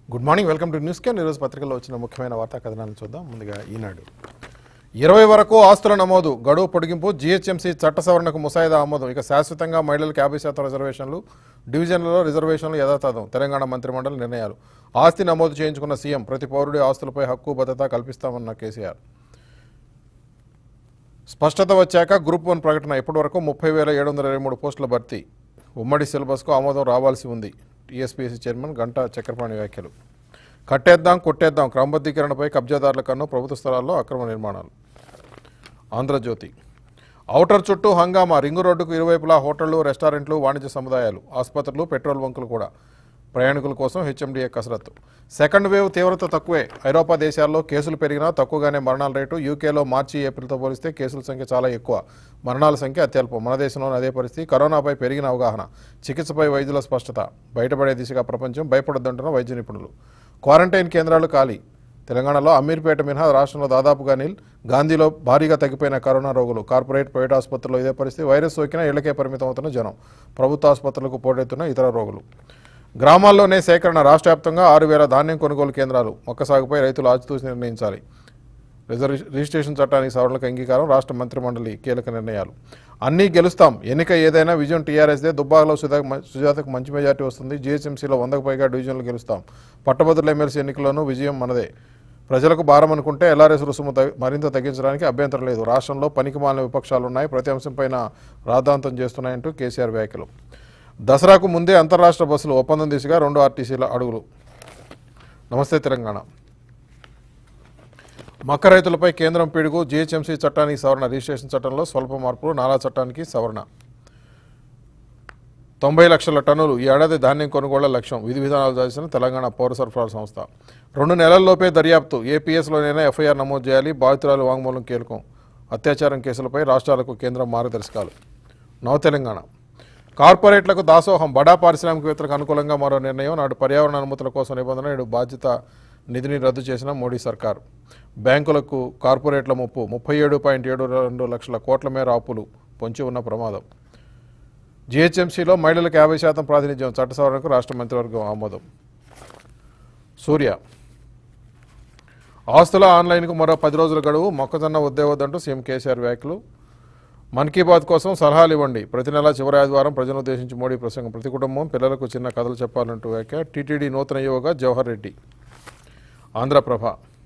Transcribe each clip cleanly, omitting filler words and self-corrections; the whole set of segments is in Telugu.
Good morning, welcome to news can. ఈరోజు పత్రికల్లో వచ్చిన ముఖ్యమైన వార్తా కథనాలను చూద్దాం. ముందుగా ఈనాడు 20 వరకు ఆస్తుల నమోదు గడువు పొడిగింపు, జీహెచ్ఎంసీ చట్ట సవరణకు ముసాయిదా ఆమోదం. ఇక శాశ్వతంగా మహిళలకు 50% రిజర్వేషన్లు, డివిజన్లలో రిజర్వేషన్లు యథాతథం. తెలంగాణ మంత్రిమండలి నిర్ణయాలు. ఆస్తి నమోదు చేయించుకున్న సీఎం, ప్రతి పౌరుడి ఆస్తులపై హక్కు భద్రత కల్పిస్తామన్న కేసీఆర్. స్పష్టత వచ్చాక గ్రూప్ 1 ప్రకటన. ఇప్పటి వరకు 30,723 పోస్టుల భర్తీ. ఉమ్మడి సిలబస్కు ఆమోదం రావాల్సి ఉంది. టీఎస్పీఎస్సీ చైర్మన్ గంటా చక్రపాణి వ్యాఖ్యలు. కట్టేద్దాం కొట్టేద్దాం, క్రమబద్ధీకరణపై కబ్జాదారుల కన్ను, ప్రభుత్వ స్థలాల్లో అక్రమ నిర్మాణాలు. ఆంధ్రజ్యోతి. ఔటర్ చుట్టూ హంగామా, రింగు రోడ్డుకు ఇరువైపులా హోటళ్లు, రెస్టారెంట్లు, వాణిజ్య సముదాయాలు, ఆసుపత్రులు, పెట్రోల్ బంకులు కూడా. ప్రయాణికుల కోసం హెచ్ఎండిఏ కసరత్తు. సెకండ్ వేవ్ తీవ్రత తక్కువే. ఐరోపా దేశాల్లో కేసులు పెరిగినా తక్కువగానే మరణాల రేటు. యూకేలో మార్చి ఏప్రిల్తో పోలిస్తే కేసుల సంఖ్య చాలా ఎక్కువ, మరణాల సంఖ్య అత్యల్పం. మన దేశంలోని అదే పరిస్థితి. కరోనాపై పెరిగిన అవగాహన, చికిత్సపై వైద్యుల స్పష్టత. బయటపడే దిశగా ప్రపంచం భయపడొద్దంటున్న వైద్య నిపుణులు. క్వారంటైన్ కేంద్రాలు ఖాళీ. తెలంగాణలో అమీర్పేట మినహా రాష్ట్రంలో దాదాపుగా నిల్. గాంధీలో భారీగా తగ్గిపోయిన కరోనా రోగులు. కార్పొరేట్, ప్రైవేట్ ఆసుపత్రుల్లో ఇదే పరిస్థితి. వైరస్ సోకినా ఇళ్లకే పరిమితం అవుతున్న జనం. ప్రభుత్వ ఆసుపత్రులకు పోటెత్తున్న ఇతర రోగులు. గ్రామాల్లోనే సేకరణ. రాష్ట్ర వ్యాప్తంగా 6,000 ధాన్యం కొనుగోలు కేంద్రాలు. మొక్క సాగుపై రైతులు ఆచితూచి నిర్ణయించాలి. రిజిస్ట్రేషన్ చట్టానికి సవరణలకు అంగీకారం. రాష్ట్ర మంత్రిమండలి కీలక నిర్ణయాలు. అన్నీ గెలుస్తాం, ఎన్నిక ఏదైనా విజయం టీఆర్ఎస్దే. దుబ్బాకలో సుజాతకు మంచి మెజార్టీ వస్తుంది. జీహెచ్ఎంసీలో 100కు పైగా డివిజన్లు గెలుస్తాం. పట్టభద్రుల ఎమ్మెల్సీ ఎన్నికల్లోనూ విజయం మనదే. ప్రజలకు భారం అనుకుంటే ఎల్ఆర్ఎస్ రుసుము మరింత తగ్గించడానికి అభ్యంతరం లేదు. రాష్ట్రంలో పనికిమాలిన విపక్షాలున్నాయి, ప్రతి అంశంపైన రాద్ధాంతం చేస్తున్నాయంటూ కేసీఆర్ వ్యాఖ్యలు. దసరాకు ముందే అంతర్రాష్ట్ర బస్సులు ఒప్పందం దిశగా 2 ఆర్టీసీల అడుగులు. నమస్తే తెలంగాణ. మక్క రైతులపై కేంద్రం పిడుగు. జీహెచ్ఎంసీ చట్టానికి సవరణ. రిజిస్ట్రేషన్ చట్టంలో స్వల్ప మార్పులు. నాలా చట్టానికి సవరణ. 90 లక్షల టన్నులు ఈ ఏడాది ధాన్యం కొనుగోళ్ల లక్ష్యం. విధి విధానాలు చేసిన తెలంగాణ పౌర సరఫరాల సంస్థ. 2 నెలల్లోపే దర్యాప్తు. ఏపీఎస్లోనైనా ఎఫ్ఐఆర్ నమోదు చేయాలి. బాధితురాలు వాంగ్మూలం కీలకం. అత్యాచారం కేసులపై రాష్ట్రాలకు కేంద్రం మార్గదర్శకాలు. నవ తెలంగాణ. కార్పొరేట్లకు దాసోహం. బడా పారిశ్రామికవేత్తలకు అనుకూలంగా మరో నిర్ణయం. నాడు పర్యావరణ అనుమతుల కోసం నిబంధన, నేడు బాధ్యత నిధిని రద్దు చేసిన మోడీ సర్కార్. బ్యాంకులకు కార్పొరేట్ల ముప్పు. 37.72 లక్షల కోట్ల మేర అప్పులు పొంచి ఉన్న ప్రమాదం. జీహెచ్ఎంసీలో మహిళలకు 50% ప్రాతినిధ్యం. చట్ట సవరణకు రాష్ట్ర మంత్రివర్గం ఆమోదం. సూర్య. ఆస్తుల ఆన్లైన్కు మరో 10 రోజుల గడువు. మొక్కజొన్న వద్దంటూ సీఎం కేసీఆర్ వ్యాఖ్యలు. మన్ కీ బాత్ కోసం సలహాలు ఇవ్వండి. ప్రతి నెల చివరి ఆదివారం ప్రజలను ఉద్దేశించి మోడీ ప్రసంగం. ప్రతి కుటుంబం పిల్లలకు చిన్న కథలు చెప్పాలంటూ వ్యాఖ్య. టీటీడీ నూతన యువగా జవహర్ రెడ్డి. ఆంధ్రప్రభ.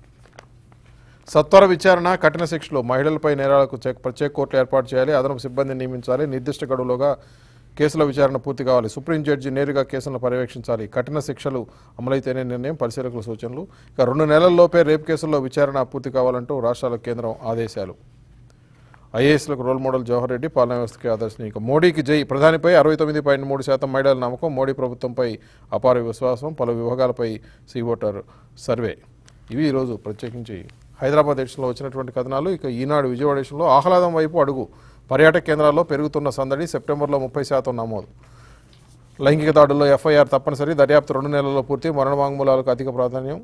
సత్వర విచారణ, కఠిన శిక్షలు. మహిళలపై నేరాలకు ప్రత్యేక కోర్టులు ఏర్పాటు చేయాలి. అదనపు సిబ్బందిని నియమించాలి. నిర్దిష్ట గడువులోగా కేసుల విచారణ పూర్తి కావాలి. సుప్రీం జడ్జి నేరుగా కేసులను పర్యవేక్షించాలి. కఠిన శిక్షలు అమలైతేనే నిర్ణయం. పరిశీలకుల సూచనలు. ఇక 2 నెలల్లోపే రేప్ కేసుల్లో విచారణ పూర్తి కావాలంటూ రాష్ట్రాలకు కేంద్రం ఆదేశాలు. ఐఏఎస్లకు రోల్ మోడల్ జవహర్ రెడ్డి, పాలనా వ్యవస్థకి ఆదర్శనీయ. మోడీకి జై. ప్రధానిపై 69.3% మహిళల నమ్మకం. మోడీ ప్రభుత్వంపై అపార విశ్వాసం. పలు విభాగాలపై సీవోటర్ సర్వే. ఇవి ఈరోజు ప్రత్యేకించి హైదరాబాద్ ఎడిషన్లో వచ్చినటువంటి కథనాలు. ఇక ఈనాడు విజయవాడ ఎడిషన్లో ఆహ్లాదం వైపు అడుగు. పర్యాటక కేంద్రాల్లో పెరుగుతున్న సందడి. సెప్టెంబర్లో 30% నమోదు. లైంగిక దాడుల్లో ఎఫ్ఐఆర్ తప్పనిసరి. దర్యాప్తు 2 నెలల్లో పూర్తి. మరణ వాంగ్మూలాలకు అధిక ప్రాధాన్యం.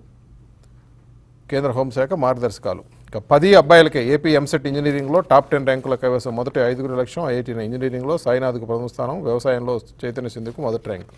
కేంద్ర హోంశాఖ మార్గదర్శకాలు. ఇక 10 అబ్బాయిలకే ఏపీ ఎంసెట్ ఇంజనీరింగ్లో టాప్ 10 ర్యాంకుల కైవసం. మొదటి 5 లక్ష్యం. ఐఐటీని ఇంజనీరింగ్లో సాయినాథ్కు ప్రథమ స్థానం. వ్యవసాయంలో చైతన్య సింధుకు మొదటి ర్యాంక్.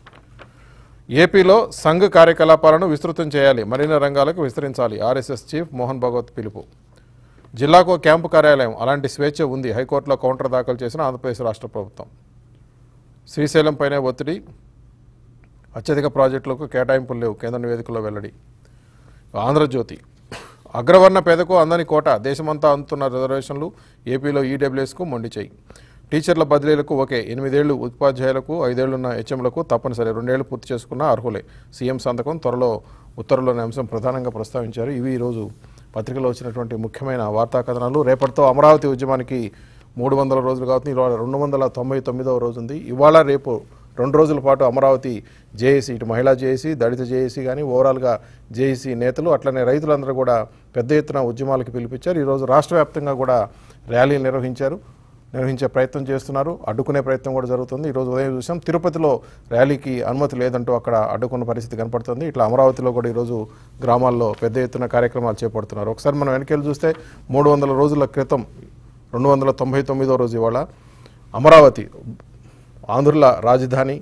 ఏపీలో సంఘ్ కార్యకలాపాలను విస్తృతం చేయాలి. మరిన్ని రంగాలకు విస్తరించాలి. ఆర్ఎస్ఎస్ చీఫ్ మోహన్ భగవత్ పిలుపు. జిల్లాకు క్యాంపు కార్యాలయం. అలాంటి స్వేచ్ఛ ఉంది. హైకోర్టులో కౌంటర్ దాఖలు చేసిన ఆంధ్రప్రదేశ్ రాష్ట్ర ప్రభుత్వం. శ్రీశైలంపైనే ఒత్తిడి. అత్యధిక ప్రాజెక్టులకు కేటాయింపులు లేవు. కేంద్ర నివేదికలో వెల్లడి. ఆంధ్రజ్యోతి. అగ్రవర్ణ పేదకు అందని కోట. దేశమంతా అందుతున్న రిజర్వేషన్లు. ఏపీలో ఈడబ్ల్యూఎస్కు మొండి చేయి. టీచర్ల బదిలీలకు ఒకే. 8 ఏళ్లు ఉపాధ్యాయులకు, 5 ఏళ్లున్న హెచ్ఎంలకు తప్పనిసరి. 2 ఏళ్లు పూర్తి చేసుకున్న అర్హులే. సీఎం సంతకం త్వరలో ఉత్తర్వులోని అంశం ప్రధానంగా ప్రస్తావించారు. ఇవి ఈరోజు పత్రికలో వచ్చినటువంటి ముఖ్యమైన వార్తా కథనాలు. రేపటితో అమరావతి ఉద్యమానికి 300 రోజులు కావుతుంది. ఇవాళ 299వ రోజు ఉంది. ఇవాళ రేపు 2 రోజుల పాటు అమరావతి జేఏసీ, ఇటు మహిళా జేఏసీ, దళిత జేఏసీ కానీ ఓవరాల్గా జేఏసీ నేతలు అట్లనే రైతులందరూ కూడా పెద్ద ఎత్తున ఉద్యమాలకు పిలిపించారు. ఈరోజు రాష్ట్ర వ్యాప్తంగా కూడా ర్యాలీలు నిర్వహించే ప్రయత్నం చేస్తున్నారు. అడ్డుకునే ప్రయత్నం కూడా జరుగుతుంది. ఈరోజు ఉదయం చూసాం తిరుపతిలో ర్యాలీకి అనుమతి లేదంటూ అక్కడ అడ్డుకున్న పరిస్థితి కనపడుతుంది. ఇట్లా అమరావతిలో కూడా ఈరోజు గ్రామాల్లో పెద్ద ఎత్తున కార్యక్రమాలు చేపడుతున్నారు. ఒకసారి మనం వెనకెళ్ళి చూస్తే 300 రోజుల క్రితం 299వ రోజు ఇవాళ అమరావతి ఆంధ్రుల రాజధాని,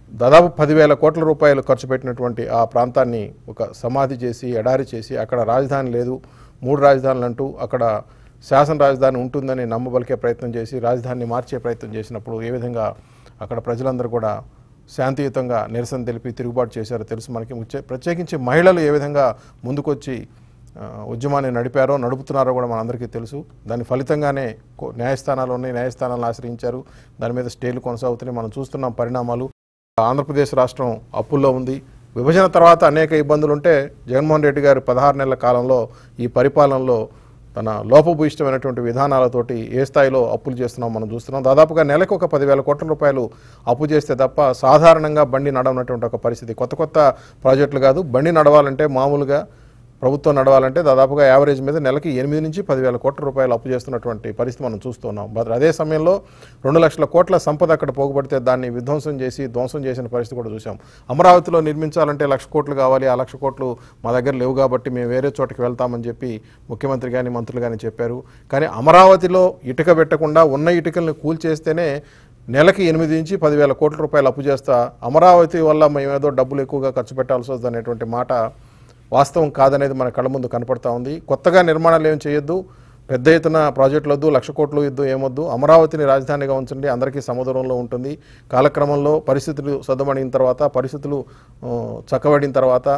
దాదాపు 10,000 కోట్ల రూపాయలు ఖర్చు పెట్టినటువంటి ఆ ప్రాంతాన్ని ఒక సమాధి చేసి ఎడారి చేసి అక్కడ రాజధాని లేదు, 3 రాజధానులు అంటూ అక్కడ శాసన రాజధాని ఉంటుందని నమ్మబలికే ప్రయత్నం చేసి రాజధానిని మార్చే ప్రయత్నం చేసినప్పుడు ఏ విధంగా అక్కడ ప్రజలందరూ కూడా శాంతియుతంగా నిరసన తెలిపి తిరుగుబాటు చేశారో తెలుసు మనకి. ప్రత్యేకించి మహిళలు ఏ విధంగా ముందుకొచ్చి ఉద్యమాన్ని నడిపారో నడుపుతున్నారో కూడా మనందరికీ తెలుసు. దాని ఫలితంగానే న్యాయస్థానాలు ఉన్నాయి, న్యాయస్థానాలను ఆశ్రయించారు, దాని మీద స్టేలు కొనసాగుతున్నాయి. మనం చూస్తున్నాం పరిణామాలు. ఆంధ్రప్రదేశ్ రాష్ట్రం అప్పుల్లో ఉంది. విభజన తర్వాత అనేక ఇబ్బందులు ఉంటే జగన్మోహన్ రెడ్డి గారు 16 నెలల కాలంలో ఈ పరిపాలనలో తన లోపభూయిష్టమైనటువంటి విధానాలతోటి ఏ స్థాయిలో అప్పులు చేస్తున్నాం మనం చూస్తున్నాం. దాదాపుగా నెలకు ఒక 10,000 కోట్ల రూపాయలు అప్పు చేస్తే తప్ప సాధారణంగా బండి నడవనటువంటి ఒక పరిస్థితి. కొత్త కొత్త ప్రాజెక్టులు కాదు, బండి నడవాలంటే మామూలుగా ప్రభుత్వం నడవాలంటే దాదాపుగా యావరేజ్ మీద నెలకి 8 నుంచి 10,000 కోట్ల రూపాయలు అప్పు చేస్తున్నటువంటి పరిస్థితి మనం చూస్తున్నాం. అదే సమయంలో 2 లక్షల కోట్ల సంపద అక్కడ పోగుపడితే దాన్ని ధ్వంసం చేసిన పరిస్థితి కూడా చూసాం. అమరావతిలో నిర్మించాలంటే 1,00,000 కోట్లు కావాలి, ఆ 1,00,000 కోట్లు మా దగ్గర లేవు కాబట్టి మేము వేరే చోటకి వెళ్తామని చెప్పి ముఖ్యమంత్రి కానీ మంత్రులు కానీ చెప్పారు. కానీ అమరావతిలో ఇటుక పెట్టకుండా ఉన్న ఇటుకల్ని కూల్చేస్తేనే నెలకి 8 నుంచి 10,000 కోట్ల రూపాయలు అప్పు చేస్తా అమరావతి వల్ల మేమేదో డబ్బులు ఎక్కువగా ఖర్చు పెట్టాల్సి వస్తుంది అనేటువంటి మాట వాస్తవం కాదనేది మన కళ్ళ ముందు కనపడతా ఉంది. కొత్తగా నిర్మాణాలు ఏం చేయొద్దు, పెద్ద ఎత్తున ప్రాజెక్టులు వద్దు, 1,00,000 కోట్లు వద్దు, ఏమొద్దు, అమరావతిని రాజధానిగా ఉంచండి, అందరికీ సమదూరంలో ఉంటుంది. కాలక్రమంలో పరిస్థితులు సద్దుమణిన తర్వాత, పరిస్థితులు చక్కబడిన తర్వాత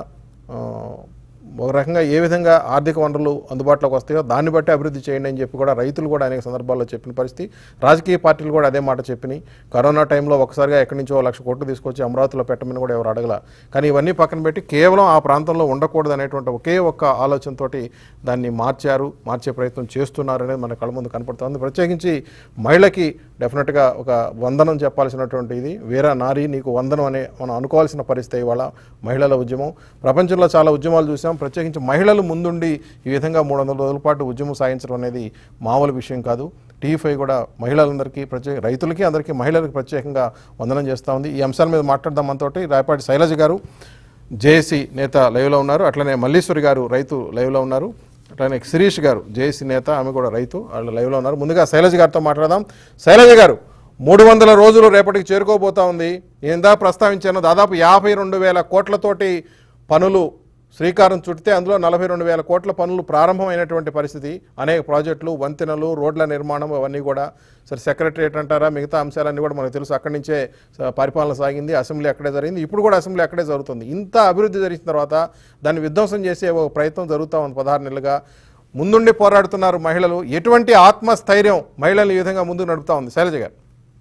ఒక రకంగా ఏ విధంగా ఆర్థిక వనరులు అందుబాటులోకి వస్తాయో దాన్ని బట్టి అభివృద్ధి చేయండి అని చెప్పి కూడా రైతులు కూడా అనేక సందర్భాల్లో చెప్పిన పరిస్థితి. రాజకీయ పార్టీలు కూడా అదే మాట చెప్పినాయి. కరోనా టైంలో ఒకసారిగా ఎక్కడి నుంచో 1,00,000 కోట్లు తీసుకొచ్చి అమరావతిలో పెట్టమని కూడా ఎవరు అడగల. కానీ ఇవన్నీ పక్కన పెట్టి కేవలం ఆ ప్రాంతంలో ఉండకూడదు అనేటువంటి ఒకే ఒక్క ఆలోచనతోటి దాన్ని మార్చే ప్రయత్నం చేస్తున్నారు అనేది మన కళ్ళ ముందు కనపడుతుంది. ప్రత్యేకించి మహిళకి డెఫినెట్గా ఒక వందనం చెప్పాల్సినటువంటి ఇది, వీర నారి నీకు వందనం అనే మనం అనుకోవాల్సిన పరిస్థితి ఇవాళ మహిళల ఉద్యమం. ప్రపంచంలో చాలా ఉద్యమాలు చూసాం, ప్రత్యేకించి మహిళలు ముందుండి ఈ విధంగా 300 రోజుల పాటు ఉద్యమం సాగించడం అనేది మామూలు విషయం కాదు. TV5 కూడా మహిళలందరికీ రైతులకి అందరికీ మహిళలకు ప్రత్యేకంగా వందనం చేస్తూ ఉంది. ఈ అంశాల మీద మాట్లాడదాం మనతోటి రాయపాటి శైలజ గారు జేఏసీ నేత లైవ్లో ఉన్నారు, అట్లనే మల్లీశ్వరి గారు రైతు లైవ్లో ఉన్నారు, అట్లనే శిరీష్ గారు జేఏసీ నేత ఆమె కూడా రైతు వాళ్ళు లైవ్లో ఉన్నారు. ముందుగా శైలజ గారితో మాట్లాడదాం. శైలజ గారు, 300 రోజులు రేపటికి చేరుకోబోతా ఉంది. ఇందా ప్రస్తావించాను, దాదాపు 52,000 కోట్లతోటి పనులు శ్రీకారం చుడితే అందులో 42,000 కోట్ల పనులు ప్రారంభమైనటువంటి పరిస్థితి. అనేక ప్రాజెక్టులు, వంతెనలు, రోడ్ల నిర్మాణం అవన్నీ కూడా సరే సెక్రటరియట్ అంటారా, మిగతా అంశాలన్నీ కూడా మనకు తెలుసు. అక్కడి నుంచే పరిపాలన సాగింది, అసెంబ్లీ అక్కడే జరిగింది, ఇప్పుడు కూడా అసెంబ్లీ అక్కడే జరుగుతుంది. ఇంత అభివృద్ధి జరిగిన తర్వాత దాన్ని విధ్వంసం చేసే ఒక ప్రయత్నం జరుగుతూ ఉంది. 16 నెలలుగా ముందుండి పోరాడుతున్నారు మహిళలు. ఎటువంటి ఆత్మస్థైర్యం మహిళలు ఈ విధంగా ముందుకు నడుపుతా ఉంది? శైలజ గారు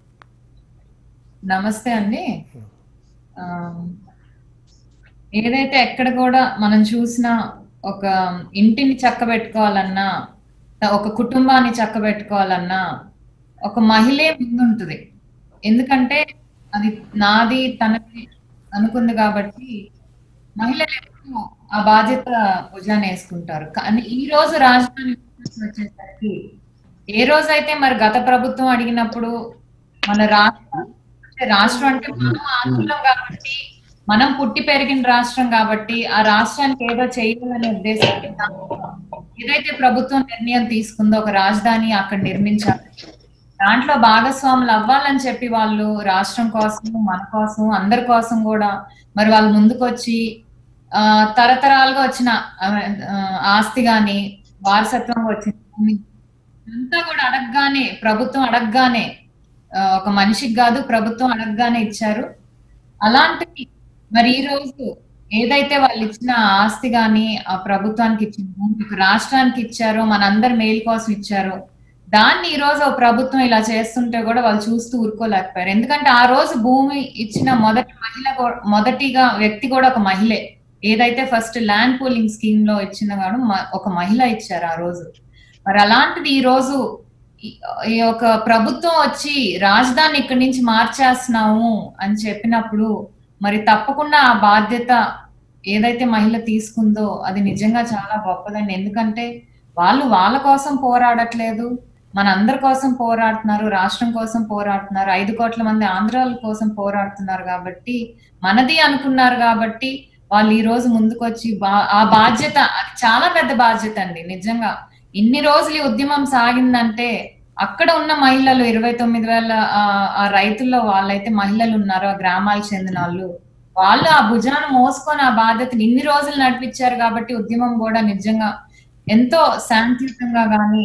నమస్తే అండి. ఏదైతే ఎక్కడ కూడా మనం చూసిన ఒక ఇంటిని చక్కబెట్టుకోవాలన్నా, ఒక కుటుంబాన్ని చక్కబెట్టుకోవాలన్నా ఒక మహిళే ముందుంటుంది. ఎందుకంటే అది నాది తనది అనుకుంది కాబట్టి మహిళలు ఎప్పుడు ఆ బాధ్యత భుజాన్ని వేసుకుంటారు. కానీ ఈ రోజు రాజధాని వచ్చేసరికి ఏ రోజైతే మరి గత ప్రభుత్వం అడిగినప్పుడు మన రాష్ట్రం అంటే మనం ఆంధ్రం కాబట్టి, మనం పుట్టి పెరిగిన రాష్ట్రం కాబట్టి ఆ రాష్ట్రానికి ఏదో చేయాలనే ఉద్దేశంతో ఏదైతే ప్రభుత్వం నిర్ణయం తీసుకుందో ఒక రాజధాని అక్కడ నిర్మించాలి, దాంట్లో భాగస్వాములు అవ్వాలని చెప్పి వాళ్ళు రాష్ట్రం కోసం, మన కోసం, అందరి కోసం కూడా మరి వాళ్ళు ముందుకొచ్చి తరతరాలుగా వచ్చిన ఆస్తి గాని వారసత్వంగా వచ్చిన అంతా కూడా అడగగానే, ప్రభుత్వం అడగగానే, ఒక మనిషికి కాదు ప్రభుత్వం అడగగానే ఇచ్చారు. అలాంటివి మరి ఈ రోజు ఏదైతే వాళ్ళు ఇచ్చిన ఆస్తి గాని ఆ ప్రభుత్వానికి ఇచ్చిన భూమి రాష్ట్రానికి ఇచ్చారో, మనందరి మేలు కోసం ఇచ్చారో, దాన్ని ఈ రోజు ప్రభుత్వం ఇలా చేస్తుంటే కూడా వాళ్ళు చూస్తూ ఊరుకోలేకపోయారు. ఎందుకంటే ఆ రోజు భూమి ఇచ్చిన మొదటిగా వ్యక్తి కూడా ఒక మహిళే. ఏదైతే ఫస్ట్ ల్యాండ్ పూలింగ్ స్కీమ్ లో ఇచ్చిన కాదు ఒక మహిళ ఇచ్చారు ఆ రోజు. మరి అలాంటిది ఈ రోజు ఈ ఒక ప్రభుత్వం వచ్చి రాజధాని ఇక్కడి నుంచి మార్చేస్తున్నాము అని చెప్పినప్పుడు మరి తప్పకుండా ఆ బాధ్యత ఏదైతే మహిళ తీసుకుందో అది నిజంగా చాలా గొప్పదండి. ఎందుకంటే వాళ్ళు వాళ్ళ కోసం పోరాడట్లేదు, మన అందరి కోసం పోరాడుతున్నారు, రాష్ట్రం కోసం పోరాడుతున్నారు, 5 కోట్ల మంది ఆంధ్రాల కోసం పోరాడుతున్నారు. కాబట్టి మనది అనుకున్నారు కాబట్టి వాళ్ళు ఈ రోజు ముందుకొచ్చి ఆ బాధ్యత, అది చాలా పెద్ద బాధ్యత అండి. నిజంగా ఇన్ని రోజులు ఈ ఉద్యమం సాగిందంటే అక్కడ ఉన్న మహిళలు 29,000 ఆ రైతుల్లో వాళ్ళైతే మహిళలు ఉన్నారు, ఆ గ్రామాలకు చెందిన వాళ్ళు ఆ భుజాన్ని మోసుకొని ఆ బాధ్యతని ఇన్ని రోజులు నడిపించారు కాబట్టి ఉద్యమం కూడా నిజంగా ఎంతో శాంతియుతంగా గాని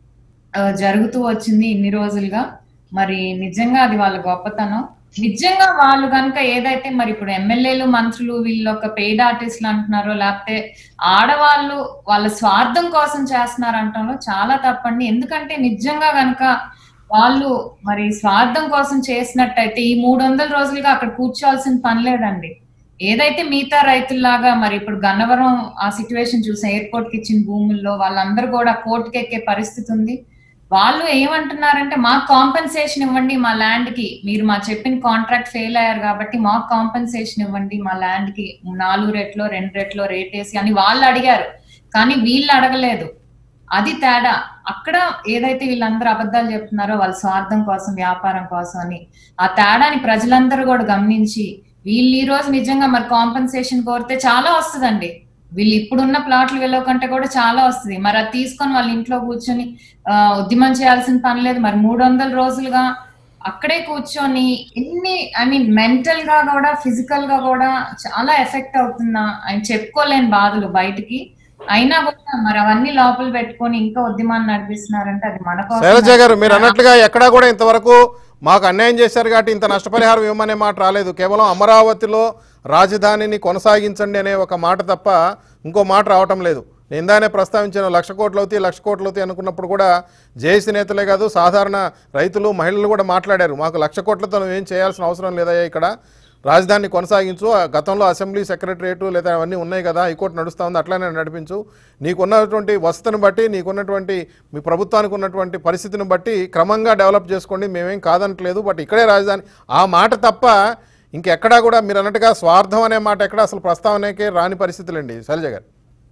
జరుగుతూ వచ్చింది ఇన్ని రోజులుగా. మరి నిజంగా అది వాళ్ళ గొప్పతనం. నిజంగా వాళ్ళు గనుక ఏదైతే మరి ఇప్పుడు ఎమ్మెల్యేలు మంత్రులు వీళ్ళు ఒక పెయిడ్ ఆర్టిస్టులు అంటున్నారో, లేకపోతే ఆడవాళ్ళు వాళ్ళ స్వార్థం కోసం చేస్తున్నారు అంటంలో చాలా తప్పండి. ఎందుకంటే నిజంగా గనుక వాళ్ళు మరి స్వార్థం కోసం చేసినట్టయితే ఈ 300 రోజులుగా అక్కడ కూర్చోవాల్సిన పని లేదండి. ఏదైతే మిగతా రైతుల్లాగా మరి ఇప్పుడు గన్నవరం ఆ సిచ్యువేషన్ చూసాం, ఎయిర్పోర్ట్ కి ఇచ్చిన భూముల్లో వాళ్ళందరూ కూడా కోర్టుకి ఎక్కే పరిస్థితి ఉంది. వాళ్ళు ఏమంటున్నారంటే మాకు కాంపెన్సేషన్ ఇవ్వండి మా ల్యాండ్ కి, మీరు మా చెప్పిన కాంట్రాక్ట్ ఫెయిల్ అయ్యారు కాబట్టి మాకు కాంపెన్సేషన్ ఇవ్వండి, మా ల్యాండ్ కి 4 రెట్లో 2 రెట్లో రేట్ వేసి అని వాళ్ళు అడిగారు. కానీ వీళ్ళు అడగలేదు. అది తేడా. అక్కడ ఏదైతే వీళ్ళందరూ అబద్ధాలు చెప్తున్నారో వాళ్ళ స్వార్థం కోసం, వ్యాపారం కోసం అని, ఆ తేడాని ప్రజలందరూ కూడా గమనించి వీళ్ళు ఈ రోజు నిజంగా మరి కాంపెన్సేషన్ కోరితే చాలా వస్తుందండి. వీళ్ళు ఇప్పుడున్న ప్లాట్లు విలువ కంటే కూడా చాలా వస్తుంది. మరి అది తీసుకొని వాళ్ళ ఇంట్లో కూర్చొని ఉద్యమం చేయాల్సిన పని లేదు. మరి 300 రోజులుగా అక్కడే కూర్చొని ఎన్ని మెంటల్ గా కూడా ఫిజికల్ గా కూడా చాలా ఎఫెక్ట్ అవుతున్నా ఆయన చెప్పుకోలేని బాధలు బయటికి. అయినా కూడా మరి అవన్నీ లోపల పెట్టుకొని ఇంకా ఉద్యమాన్ని నడిపిస్తున్నారంటే అది మన కోసం. శైలజ గారు, మీరు అన్నట్లుగా ఎక్కడా కూడా ఇంతవరకు మాకు అన్యాయం చేశారు కాబట్టి ఇంత నష్టపరిహారం ఇవ్వమనే మాట రాలేదు. కేవలం అమరావతిలో రాజధానిని కొనసాగించండి అనే ఒక మాట తప్ప ఇంకో మాట రావటం లేదు. నేను ఇందానే ప్రస్తావించిన 1,00,000 కోట్లు అవుతాయి 1,00,000 కోట్లు అవుతాయి అనుకున్నప్పుడు కూడా జేఏసీ నేతలే కాదు, సాధారణ రైతులు మహిళలు కూడా మాట్లాడారు. మాకు 1,00,000 కోట్లతో ఏం చేయాల్సిన అవసరం లేదయ్యా, ఇక్కడ రాజధానిని కొనసాగించు, గతంలో అసెంబ్లీ సెక్రటరియట్ లేదా అవన్నీ ఉన్నాయి కదా, హైకోర్టు నడుస్తూ ఉంది, అట్లానే నడిపించు, నీకున్నటువంటి వసతిని బట్టి నీకున్నటువంటి మీ ప్రభుత్వానికి ఉన్నటువంటి పరిస్థితిని బట్టి క్రమంగా డెవలప్ చేసుకోండి, మేమేం కాదనట్లేదు, బట్ ఇక్కడే రాజధాని ఆ మాట తప్ప ఇంకెక్కడా కూడా మీరు అన్నట్టుగా స్వార్థం అనే మాట ఎక్కడ అసలు ప్రస్తావనకే రాని పరిస్థితులండి. శైలజ గారు.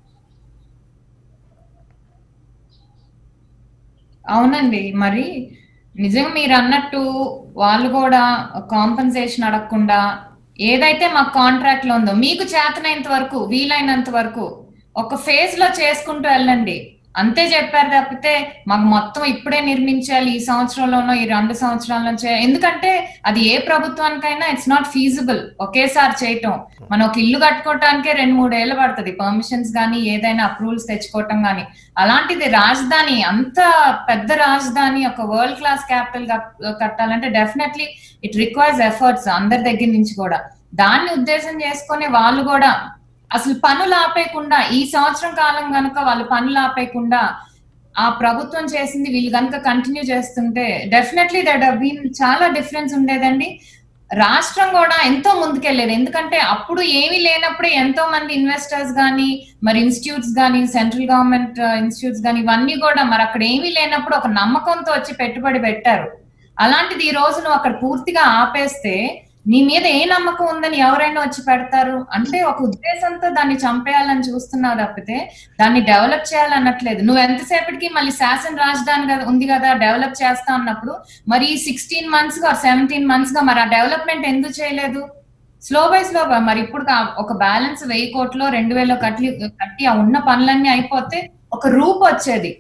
అవునండి. మరి నిజంగా మీరు అన్నట్టు వాళ్ళు కూడా కాంపెన్సేషన్ అడగకుండా ఏదైతే మాకు కాంట్రాక్ట్ లో ఉందో మీకు చేతనైనంత వరకు వీలైనంత వరకు ఒక ఫేజ్ లో చేసుకుంటూ వెళ్ళండి అంతే చెప్పారు. తప్పితే మాకు మొత్తం ఇప్పుడే నిర్మించాలి ఈ సంవత్సరంలోనో ఈ 2 సంవత్సరాల్లో ఎందుకంటే అది ఏ ప్రభుత్వానికైనా ఇట్స్ నాట్ ఫీజిబుల్ ఒకేసారి చేయటం. మనం ఒక ఇల్లు కట్టుకోవటానికే 2-3 ఏళ్ళు పడుతుంది, పర్మిషన్స్ కానీ ఏదైనా అప్రూవల్స్ తెచ్చుకోవటం కానీ. అలాంటిది రాజధాని, అంత పెద్ద రాజధాని, ఒక వరల్డ్ క్లాస్ క్యాపిటల్ కట్టాలంటే డెఫినెట్లీ ఇట్ రిక్వైర్స్ ఎఫర్ట్స్ అందరి దగ్గర నుంచి కూడా. దాన్ని ఉద్దేశం చేసుకునే వాళ్ళు కూడా అసలు పనులు ఆపేయకుండా ఈ సంవత్సరం కాలం కనుక వాళ్ళు పనులు ఆపేయకుండా ఆ ప్రభుత్వం చేసింది వీళ్ళు కనుక కంటిన్యూ చేస్తుంటే డెఫినెట్లీ దట్ హావ్ బీన్ చాలా డిఫరెన్స్ ఉండేదండి. రాష్ట్రం కూడా ఎంతో ముందుకెళ్లేది. ఎందుకంటే అప్పుడు ఏమీ లేనప్పుడే ఎంతో మంది ఇన్వెస్టర్స్ గానీ మరి ఇన్స్టిట్యూట్స్ గానీ సెంట్రల్ గవర్నమెంట్ ఇన్స్టిట్యూట్స్ గానీ ఇవన్నీ కూడా మరి అక్కడ ఏమీ లేనప్పుడు ఒక నమ్మకంతో వచ్చి పెట్టుబడి పెట్టారు. అలాంటిది ఈ రోజు నువ్వు అక్కడ పూర్తిగా ఆపేస్తే నీ మీద ఏ నమ్మకం ఉందని ఎవరైనా వచ్చి పెడతారు? అంటే ఒక ఉద్దేశంతో దాన్ని చంపేయాలని చూస్తున్నావు తప్పితే దాన్ని డెవలప్ చేయాలన్నట్లేదు. నువ్వు ఎంతసేపటికి మళ్ళీ శాసన రాజధాని ఉంది కదా డెవలప్ చేస్తా అన్నప్పుడు మరి 16 months గా 17 months గా మరి ఆ డెవలప్మెంట్ ఎందుకు చేయలేదు? స్లో బై స్లోగా మరి ఇప్పుడు ఒక బ్యాలెన్స్ 1000 కోట్లు 2000 కట్టి ఆ ఉన్న పనులన్నీ అయిపోతే ఒక రూపు వచ్చేది.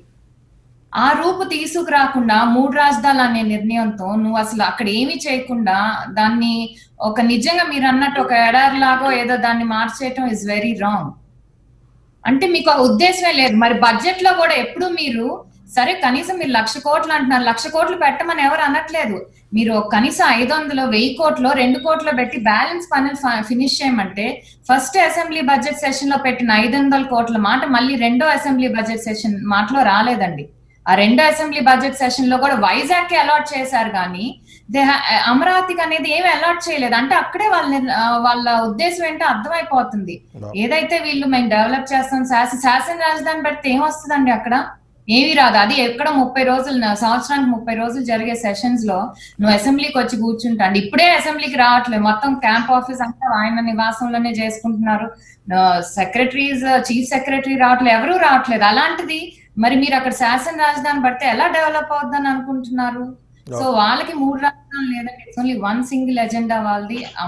ఆ రూపు తీసుకురాకుండా 3 రాజధానులు అనే నిర్ణయంతో నువ్వు అసలు అక్కడ ఏమి చేయకుండా దాన్ని ఒక నిజంగా మీరు అన్నట్టు ఒక ఎడారిలాగో ఏదో దాన్ని మార్చేయటం ఇస్ వెరీ రాంగ్. అంటే మీకు ఆ ఉద్దేశమే లేదు. మరి బడ్జెట్ లో కూడా ఎప్పుడు మీరు సరే కనీసం మీరు 1,00,000 కోట్లు అంటున్నారు, 1,00,000 కోట్లు పెట్టమని ఎవరు అనట్లేదు. మీరు కనీసం 500 1000 కోట్లు 2 కోట్లు పెట్టి బ్యాలెన్స్ పనులు ఫినిష్ చేయమంటే ఫస్ట్ అసెంబ్లీ బడ్జెట్ సెషన్ లో పెట్టిన 500 కోట్ల మాట మళ్ళీ రెండో అసెంబ్లీ బడ్జెట్ సెషన్ మాటలో రాలేదండి. ఆ రెండో అసెంబ్లీ బడ్జెట్ సెషన్ లో కూడా వైజాగ్ కి అలాట్ చేశారు కానీ అమరావతికి అనేది ఏమి అలాట్ చేయలేదు. అంటే అక్కడే వాళ్ళ ఉద్దేశం ఏంటో అర్థమైపోతుంది. ఏదైతే వీళ్ళు మేము డెవలప్ చేస్తాం శాసన రాజధాని పెడితే ఏమొస్తుందండి? అక్కడ ఏమి రాదు. అది ఎక్కడ 30 రోజులు సంవత్సరానికి 30 రోజులు జరిగే సెషన్స్ లో నువ్వు అసెంబ్లీకి వచ్చి కూర్చుంటాండి. ఇప్పుడే అసెంబ్లీకి రావట్లేదు, మొత్తం క్యాంప్ ఆఫీస్ అంతా ఆయన నివాసంలోనే చేసుకుంటున్నారు. సెక్రటరీస్ చీఫ్ సెక్రటరీ రావట్లేదు, ఎవరూ రావట్లేదు. అలాంటిది మరి మీరు అక్కడ శాసన రాజధాని పడితే ఎలా డెవలప్ అవుతుందని అనుకుంటున్నారు? సో వాళ్ళకి 3 రాజధానులు లేదండి, ఇట్స్ ఓన్లీ 1 సింగిల్ ఎజెండా వాళ్ళది.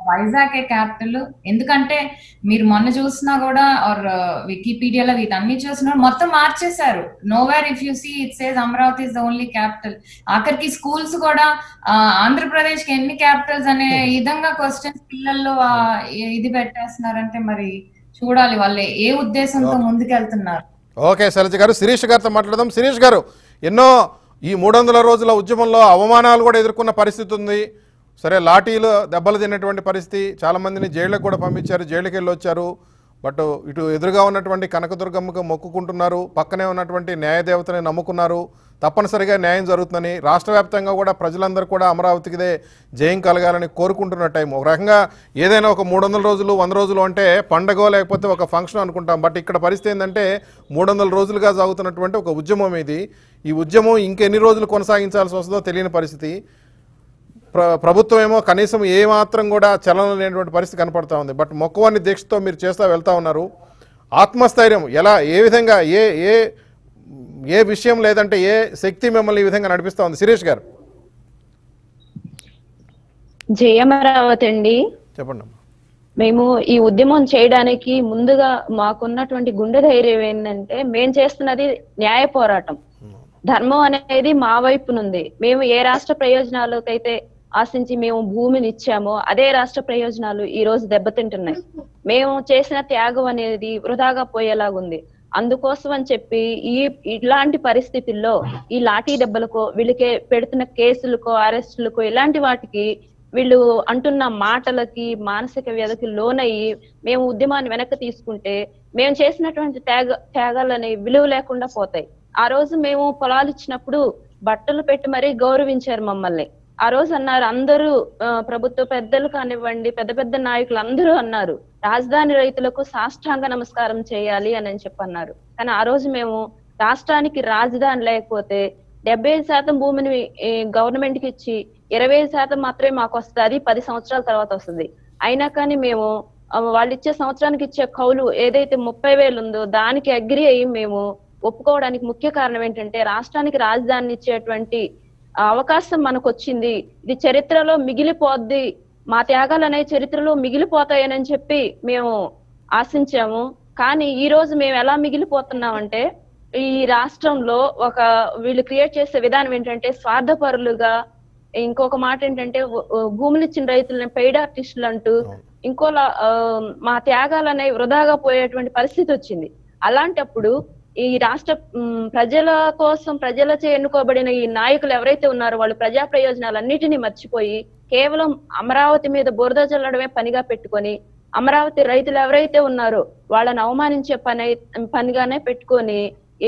వైజాగ్ క్యాపిటల్. ఎందుకంటే మీరు మొన్న చూసినా కూడా ఆర్ వికీపీడియాలో వీటన్ని చూసినా మొత్తం మార్చేశారు. Nowhere if you see it says Amaravati is the only capital. ఆఖరికి స్కూల్స్ కూడా ఆంధ్రప్రదేశ్ కి ఎన్ని క్యాపిటల్స్ అనే విధంగా క్వశ్చన్స్ పిల్లల్లో ఇది పెట్టేస్తున్నారంటే మరి చూడాలి వాళ్ళు ఏ ఉద్దేశంతో ముందుకెళ్తున్నారు. ఓకే శైలజ గారు, శిరీష్ గారితో మాట్లాడదాం. శిరీష్ గారు, ఎన్నో ఈ 300 రోజుల ఉద్యమంలో అవమానాలు కూడా ఎదుర్కొన్న పరిస్థితి ఉంది. సరే, లాఠీలు దెబ్బలు తిన్నటువంటి పరిస్థితి, చాలామందిని జైళ్ళకు కూడా పంపించారు, జైలుకి వెళ్ళి వచ్చారు. బట్ ఇటు ఎదురుగా ఉన్నటువంటి కనకదుర్గమ్మకు మొక్కుకుంటున్నారు, పక్కనే ఉన్నటువంటి న్యాయదేవతని నమ్ముకున్నారు, తప్పనిసరిగా న్యాయం జరుగుతుందని. రాష్ట్ర వ్యాప్తంగా కూడా ప్రజలందరూ కూడా అమరావతికిదే జయం కలగాలని కోరుకుంటున్న టైం. ఒక రకంగా ఏదైనా ఒక 300 రోజులు 100 రోజులు అంటే పండగో లేకపోతే ఒక ఫంక్షన్ అనుకుంటాం. బట్ ఇక్కడ పరిస్థితి ఏంటంటే 300 రోజులుగా సాగుతున్నటువంటి ఒక ఉద్యమం ఇది. ఈ ఉద్యమం ఇంకెన్ని రోజులు కొనసాగించాల్సి వస్తుందో తెలియని పరిస్థితి. ప్రభుత్వం ఏమో కనీసం ఏమాత్రం కూడా చలనం లేనటువంటి పరిస్థితి కనపడతా ఉంది. బట్ మొక్కువాన్ని దీక్షతో మీరు చేస్తూ వెళ్తూ ఉన్నారు. ఆత్మస్థైర్యం ఎలా, ఏ విధంగా, ఏ ఏ ఏ విషయం లేదంటే ఏ శక్తి మిమ్మల్ని ఈ విధంగా నడిపిస్తూ ఉంది? శిరీష్ గారు జయమరావతి అండి. చెప్పండి. మేము ఈ ఉద్యమం చేయడానికి ముందుగా మాకున్నటువంటి గుండె ధైర్యం ఏంటంటే, మేము చేస్తున్నది న్యాయ పోరాటం. ధర్మం అనేది మా వైపునుంది. మేము ఏ రాష్ట్ర ప్రయోజనాలకైతే ఆశించి మేము భూమిని ఇచ్చామో అదే రాష్ట్ర ప్రయోజనాలు ఈ రోజు దెబ్బతింటున్నాయి. మేము చేసిన త్యాగం అనేది వృధాగా పోయేలాగుంది. అందుకోసం అని చెప్పి ఇలాంటి పరిస్థితుల్లో ఈ లాఠీ దెబ్బలకో, వీళ్ళకే పెడుతున్న కేసులకో, అరెస్టులకో, ఇలాంటి వాటికి వీళ్ళు అంటున్న మాటలకి మానసిక వ్యధకి లోనయ్యి మేము ఉద్యమాన్ని వెనక్కి తీసుకుంటే మేము చేసినటువంటి త్యాగాలని విలువ లేకుండా పోతాయి. ఆ రోజు మేము పొలాలు ఇచ్చినప్పుడు బట్టలు పెట్టి మరీ గౌరవించారు మమ్మల్ని. ఆ రోజు అన్నారు అందరూ, ప్రభుత్వ పెద్దలు కానివ్వండి, పెద్ద పెద్ద నాయకులు అందరూ అన్నారు రాజధాని రైతులకు సాష్టాంగ నమస్కారం చేయాలి అని చెప్పన్నారు. కానీ ఆ రోజు మేము రాష్ట్రానికి రాజధాని లేకపోతే 75% భూమిని గవర్నమెంట్ కి ఇచ్చి 25% మాత్రమే మాకు వస్తుంది, అది 10 సంవత్సరాల తర్వాత వస్తుంది. అయినా కానీ మేము వాళ్ళు ఇచ్చే సంవత్సరానికి ఇచ్చే కౌలు ఏదైతే 30,000 ఉందో దానికి అగ్రి అయ్యి మేము ఒప్పుకోవడానికి ముఖ్య కారణం ఏంటంటే రాష్ట్రానికి రాజధాని ఇచ్చేటువంటి అవకాశం మనకు వచ్చింది. ఇది చరిత్రలో మిగిలిపోద్ది, మా త్యాగాలు అనే చరిత్రలో మిగిలిపోతాయని చెప్పి మేము ఆశించాము. కానీ ఈ రోజు మేము ఎలా మిగిలిపోతున్నామంటే, ఈ రాష్ట్రంలో వీళ్ళు క్రియేట్ చేసే విధానం ఏంటంటే స్వార్థపరులుగా, ఇంకొక మాట ఏంటంటే భూములు ఇచ్చిన రైతులని పెయిడ్ ఆర్టిస్టులు అంటూ, ఇంకోలా మా త్యాగాలు అనేవి వృధాగా పోయేటువంటి పరిస్థితి వచ్చింది. అలాంటప్పుడు ఈ రాష్ట్ర ప్రజల కోసం ప్రజలచే ఎన్నుకోబడిన ఈ నాయకులు ఎవరైతే ఉన్నారో వాళ్ళు ప్రజా ప్రయోజనాలన్నిటినీ మర్చిపోయి కేవలం అమరావతి మీద బురద చల్లడమే పనిగా పెట్టుకొని, అమరావతి రైతులు ఎవరైతే ఉన్నారో వాళ్ళని అవమానించే పనిగానే పెట్టుకొని,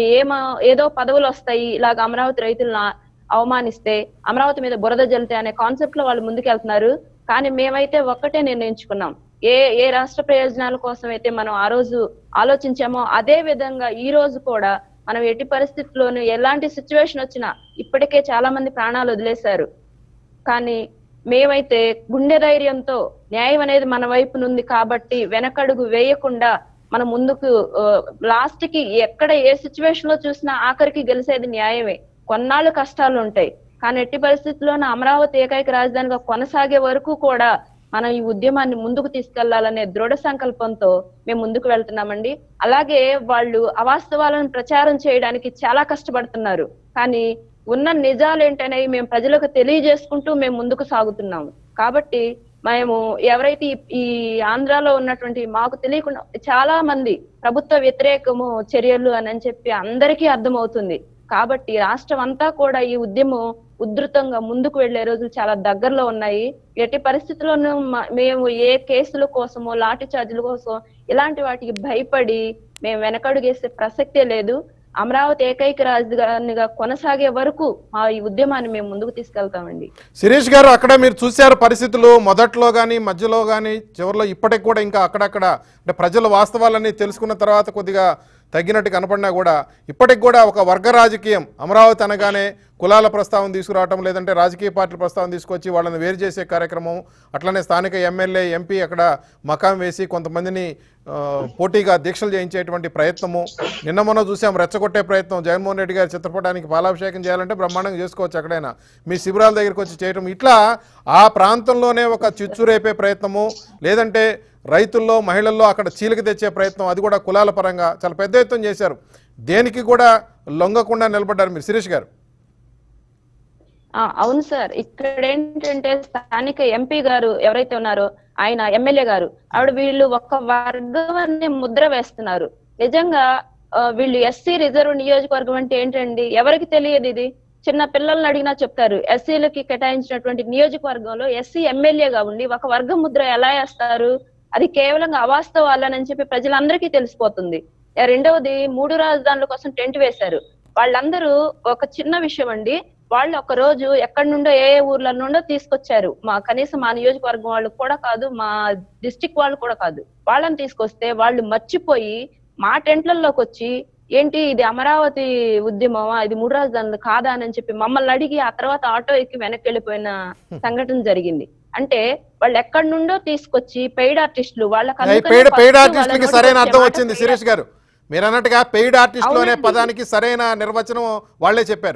ఏదో పదవులు వస్తాయి ఇలాగ అమరావతి రైతులను అవమానిస్తే అమరావతి మీద బురద జల్లితే అనే కాన్సెప్ట్ లో వాళ్ళు ముందుకెళ్తున్నారు. కానీ మేమైతే ఒక్కటే నిర్ణయించుకున్నాం, ఏ రాష్ట్ర ప్రయోజనాల కోసం అయితే మనం ఆ రోజు ఆలోచించామో అదే విధంగా ఈ రోజు కూడా మనం ఎట్టి పరిస్థితుల్లోనూ ఎలాంటి సిచ్యువేషన్ వచ్చినా, ఇప్పటికే చాలా మంది ప్రాణాలు వదిలేశారు, కానీ మేమైతే గుండె ధైర్యంతో న్యాయం అనేది మన వైపునుంది కాబట్టి వెనకడుగు వేయకుండా మనం ముందుకు, లాస్ట్ కి ఎక్కడ ఏ సిచ్యువేషన్ లో చూసినా ఆఖరికి గెలిచేది న్యాయమే. కొన్నాళ్ళు కష్టాలు ఉంటాయి, కానీ ఎట్టి పరిస్థితుల్లోనూ అమరావతి ఏకైక రాజధానిగా కొనసాగే వరకు కూడా మనం ఈ ఉద్యమాన్ని ముందుకు తీసుకెళ్లాలనే దృఢ సంకల్పంతో మేము ముందుకు వెళ్తున్నామండి. అలాగే వాళ్ళు అవాస్తవాలను ప్రచారం చేయడానికి చాలా కష్టపడుతున్నారు, కానీ ఉన్న నిజాలు ఏంటనేవి మేము ప్రజలకు తెలియజేసుకుంటూ మేము ముందుకు సాగుతున్నాము. కాబట్టి మేము ఎవరైతే ఈ ఆంధ్రాలో ఉన్నటువంటి మాకు తెలియకుండా చాలా మంది ప్రభుత్వ వ్యతిరేకము చర్యలు అని చెప్పి అందరికీ అర్థమవుతుంది. కాబట్టి రాష్ట్రం అంతా కూడా ఈ ఉద్యమం ఉధృతంగా ముందుకు వెళ్లే రోజులు చాలా దగ్గరలో ఉన్నాయి. ఎట్టి పరిస్థితుల్లోనూ మేము ఏ కేసుల కోసమో లాఠీ చార్జీల కోసం ఇలాంటి వాటికి భయపడి మేము వెనకడుగేసే ప్రసక్తే లేదు. అమరావతి ఏకైక రాజధానిగా కొనసాగే వరకు ఆ ఈ ఉద్యమాన్ని మేము ముందుకు తీసుకెళ్తామండి. శిరీష్ గారు, అక్కడ మీరు చూశారు పరిస్థితులు మొదట్లో కానీ మధ్యలో కానీ చివరిలో ఇప్పటికి కూడా ఇంకా అక్కడక్కడ అంటే ప్రజల వాస్తవాలన్నీ తెలుసుకున్న తర్వాత కొద్దిగా తగ్గినట్టు కనపడినా కూడా ఇప్పటికి కూడా ఒక వర్గ రాజకీయం, అమరావతి అనగానే కులాల ప్రస్తావన తీసుకురావటం, లేదంటే రాజకీయ పార్టీల ప్రస్తావన తీసుకొచ్చి వాళ్ళని వేరు చేసే కార్యక్రమం, అట్లనే స్థానిక ఎమ్మెల్యే ఎంపీ అక్కడ మకాం వేసి కొంతమందిని పోటీగా దీక్షలు చేయించేటువంటి ప్రయత్నము. నిన్న మొన్న చూసాం రెచ్చగొట్టే ప్రయత్నం. జగన్మోహన్ రెడ్డి గారి చిత్రపటానికి పాలాభిషేకం చేయాలంటే బ్రహ్మాండంగా చేసుకోవచ్చు ఎక్కడైనా, మీ శిబిరాల దగ్గరికి వచ్చి చేయటం. ఇట్లా ఆ ప్రాంతంలోనే ఒక చిచ్చు రేపే ప్రయత్నము, లేదంటే రైతుల్లో మహిళల్లో అక్కడ చీలిక తెచ్చే ప్రయత్నం, అది కూడా కులాల పరంగా చాలా పెద్ద ఎత్తున చేశారు. దేనికి కూడా లొంగకుండా నిలబడ్డారు మీరు శిరీష్ గారు. అవును సార్, ఇక్కడ ఏంటంటే స్థానిక ఎంపీ గారు ఎవరైతే ఉన్నారో ఆయన ఎమ్మెల్యే గారు ఆవిడ వీళ్ళు ఒక వర్గాన్ని ముద్ర వేస్తున్నారు. నిజంగా వీళ్ళు ఎస్సీ రిజర్వ్ నియోజకవర్గం అంటే ఏంటండి, ఎవరికి తెలియదు. ఇది చిన్న పిల్లల్ని అడిగినా చెప్తారు. ఎస్సీలకి కేటాయించినటువంటి నియోజకవర్గంలో ఎస్సీ ఎమ్మెల్యేగా ఉండి ఒక వర్గ ముద్ర ఎలా వేస్తారు, అది కేవలం అవాస్తవాలని చెప్పి ప్రజలందరికీ తెలిసిపోతుంది. రెండవది 3 రాజధానుల కోసం టెంట్ వేశారు. వాళ్ళందరూ ఒక చిన్న విషయం అండి, వాళ్ళు ఒక రోజు ఎక్కడి నుండో ఏ ఊర్ల నుండో తీసుకొచ్చారు. కనీసం మా నియోజకవర్గం వాళ్ళు కూడా కాదు, మా డిస్టిక్ వాళ్ళు కూడా కాదు. వాళ్ళని తీసుకొస్తే వాళ్ళు మర్చిపోయి మా టెంట్లలోకి వచ్చి ఏంటి ఇది అమరావతి ఉద్యమమా, ఇది 3 రాజధానులు కాదా అని చెప్పి మమ్మల్ని అడిగి ఆ తర్వాత ఆటో ఎక్కి వెనక్కి వెళ్ళిపోయిన సంఘటన జరిగింది. అంటే వాళ్ళు ఎక్కడి నుండో తీసుకొచ్చి పెయిడ్ ఆర్టిస్టులు పెయిడ్ ఆర్టిస్టులకి సరైన అర్థం వచ్చింది శిరీష్ గారు. మీరు అన్నట్టుగా పెయిడ్ ఆర్టిస్టులు అనే పదానికి సరైన నిర్వచనం వాళ్ళే చెప్పారు.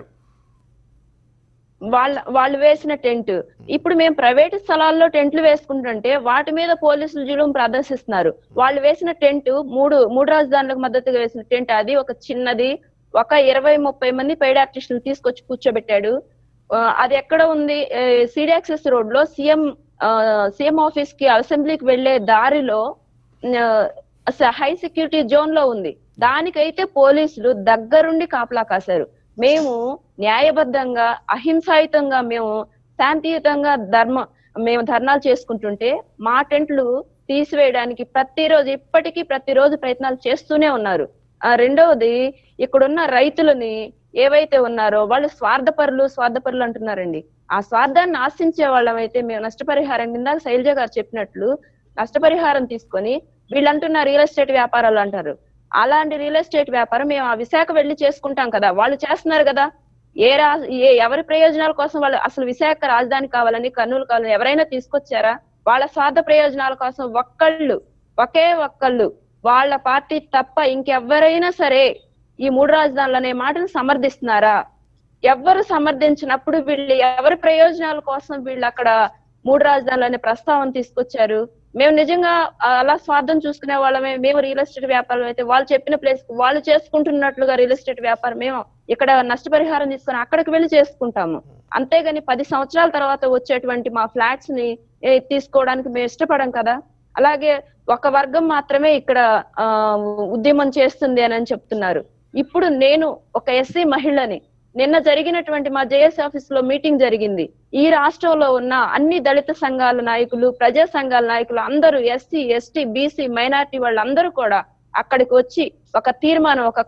వాళ్ళు వేసిన టెంట్, ఇప్పుడు మేము ప్రైవేట్ స్థలాల్లో టెంట్లు వేసుకుంటుంటే వాటి మీద పోలీసులు జులుం ప్రదర్శిస్తున్నారు. వాళ్ళు వేసిన టెంట్ మూడు రాజధానులకు మద్దతుగా వేసిన టెంట్, అది ఒక చిన్నది, ఒక 20-30 మంది పెయిడ్ ఆర్టిస్టులు తీసుకొచ్చి కూర్చోబెట్టాడు. అది ఎక్కడ ఉంది, సిడియాక్సెస్ రోడ్ లో సీఎం ఆఫీస్ కి అసెంబ్లీకి వెళ్లే దారిలో హై సెక్యూరిటీ జోన్ లో ఉంది. దానికైతే పోలీసులు దగ్గరుండి కాపలా కాశారు. మేము న్యాయబద్ధంగా అహింసాయుతంగా మేము శాంతియుతంగా మేము ధర్నాలు చేసుకుంటుంటే మా టెంట్లు తీసివేయడానికి ప్రతిరోజు ప్రయత్నాలు చేస్తూనే ఉన్నారు. రెండవది, ఇక్కడున్న రైతులని ఏవైతే ఉన్నారో వాళ్ళు స్వార్థపరులు అంటున్నారండి. ఆ స్వార్థాన్ని ఆశించే వాళ్ళమైతే మేము నష్టపరిహారం కింద శైలజ గారు చెప్పినట్లు నష్టపరిహారం తీసుకొని, వీళ్ళు అంటున్న రియల్ ఎస్టేట్ వ్యాపారాలు అంటారు, అలాంటి రియల్ ఎస్టేట్ వ్యాపారం మేము ఆ విశాఖ వెళ్లి చేసుకుంటాం కదా, వాళ్ళు చేస్తున్నారు కదా. ఎవరి ప్రయోజనాల కోసం వాళ్ళు అసలు విశాఖ రాజధాని కావాలని, కర్నూలు కావాలని ఎవరైనా తీసుకొచ్చారా? వాళ్ళ స్వార్థ ప్రయోజనాల కోసం ఒకే ఒక్కళ్ళు వాళ్ళ పార్టీ తప్ప ఇంకెవరైనా సరే ఈ 3 రాజధానులు అనే మాటను సమర్థిస్తున్నారా? ఎవ్వరు సమర్థించినప్పుడు వీళ్ళు ఎవరి ప్రయోజనాల కోసం వీళ్ళు అక్కడ 3 రాజధానులు అనే ప్రస్తావన తీసుకొచ్చారు. మేము నిజంగా అలా స్వార్థం చూసుకునే వాళ్ళమే. మేము రియల్ ఎస్టేట్ వ్యాపారం అయితే వాళ్ళు చెప్పిన ప్లేస్ వాళ్ళు చేసుకుంటున్నట్లుగా రియల్ ఎస్టేట్ వ్యాపారం మేము ఇక్కడ నష్టపరిహారం తీసుకొని అక్కడికి వెళ్ళి చేసుకుంటాము. అంతేగాని 10 సంవత్సరాల తర్వాత వచ్చేటువంటి మా ఫ్లాట్స్ ని తీసుకోవడానికి మేము ఇష్టపడం కదా. అలాగే ఒక వర్గం మాత్రమే ఇక్కడ ఉద్యమం చేస్తుంది అని చెప్తున్నారు. ఇప్పుడు నేను ఒక ఎస్సీ మహిళని, నిన్న జరిగినటువంటి మా జేఎస్ ఆఫీస్ లో మీటింగ్ జరిగింది. ఈ రాష్ట్రంలో ఉన్న అన్ని దళిత సంఘాల నాయకులు, ప్రజా సంఘాల నాయకులు అందరూ, ఎస్సీ, ఎస్టీ, బీసీ, మైనారిటీ వాళ్ళందరూ కూడా అక్కడికి వచ్చి ఒక తీర్మానం, ఒక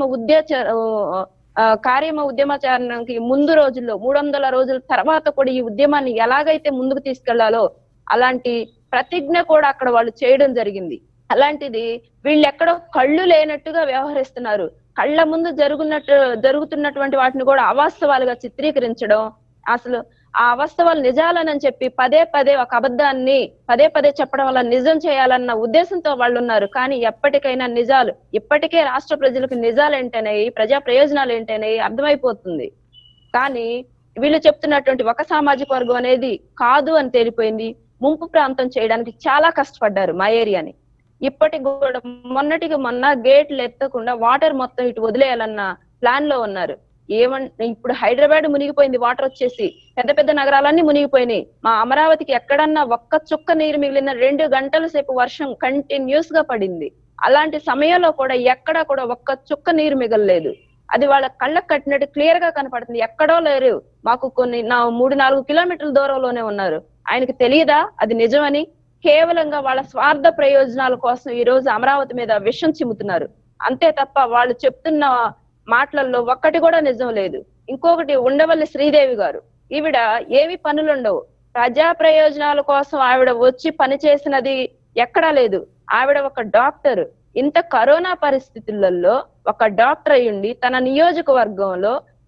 కార్యమ ఉద్యమాచరణకి ముందు రోజుల్లో 300 రోజుల తర్వాత కూడా ఈ ఉద్యమాన్ని ఎలాగైతే ముందుకు తీసుకెళ్లాలో అలాంటి ప్రతిజ్ఞ కూడా అక్కడ వాళ్ళు చేయడం జరిగింది. వీళ్ళు ఎక్కడో కళ్ళు లేనట్టుగా వ్యవహరిస్తున్నారు. కళ్ళ ముందు జరుగుతున్నటువంటి వాటిని కూడా అవాస్తవాలుగా చిత్రీకరించడం, అసలు ఆ అవాస్తవాలు నిజాలని చెప్పి పదే ఒక అబద్ధాన్ని పదే చెప్పడం వల్ల నిజం చేయాలన్న ఉద్దేశంతో వాళ్ళు ఉన్నారు. కానీ ఎప్పటికైనా నిజాలు, ఇప్పటికే రాష్ట్ర ప్రజలకు నిజాలు ఏంటనేవి, ప్రజా ప్రయోజనాలు ఏంటనేవి అర్థమైపోతుంది. కానీ వీళ్ళు చెప్తున్నటువంటి ఒక సామాజిక వర్గం అనేది కాదు అని తేలిపోయింది. ముంపు ప్రాంతం చేయడానికి చాలా కష్టపడ్డారు మా ఏరియాని. ఇప్పటికి కూడా మొన్న గేట్లు ఎత్తకుండా వాటర్ మొత్తం ఇటు వదిలేయాలన్న ప్లాన్ లో ఉన్నారు. ఇప్పుడు హైదరాబాద్ మునిగిపోయింది, వాటర్ వచ్చేసి పెద్ద నగరాలన్నీ మునిగిపోయినాయి. మా అమరావతికి ఎక్కడన్నా ఒక్క చుక్క నీరు మిగిలిన 2 గంటల సేపు వర్షం కంటిన్యూస్ గా పడింది. అలాంటి సమయంలో కూడా ఎక్కడా కూడా ఒక్క చుక్క నీరు మిగలలేదు. అది వాళ్ళ కళ్ళకు కట్టినట్టు క్లియర్ గా కనపడుతుంది. ఎక్కడో లేరు, మాకు 3-4 కిలోమీటర్ల దూరంలోనే ఉన్నారు. ఆయనకి తెలియదా అది నిజమని? కేవలంగా వాళ్ళ స్వార్థ ప్రయోజనాల కోసం ఈ రోజు అమరావతి మీద విషం చిమ్ముతున్నారు. అంతే తప్ప వాళ్ళు చెప్తున్న మాటలలో ఒక్కటి కూడా నిజం లేదు. ఇంకొకటి, ఉండవల్లి శ్రీదేవి గారు, ఈవిడ ఏమి పనులుండవు, ప్రజా ప్రయోజనాల కోసం ఆవిడ వచ్చి పని చేసినది ఎక్కడా లేదు. ఆవిడ ఒక డాక్టర్. ఇంత కరోనా పరిస్థితులలో ఒక డాక్టర్ అయ్యుండి తన నియోజకవర్గంలో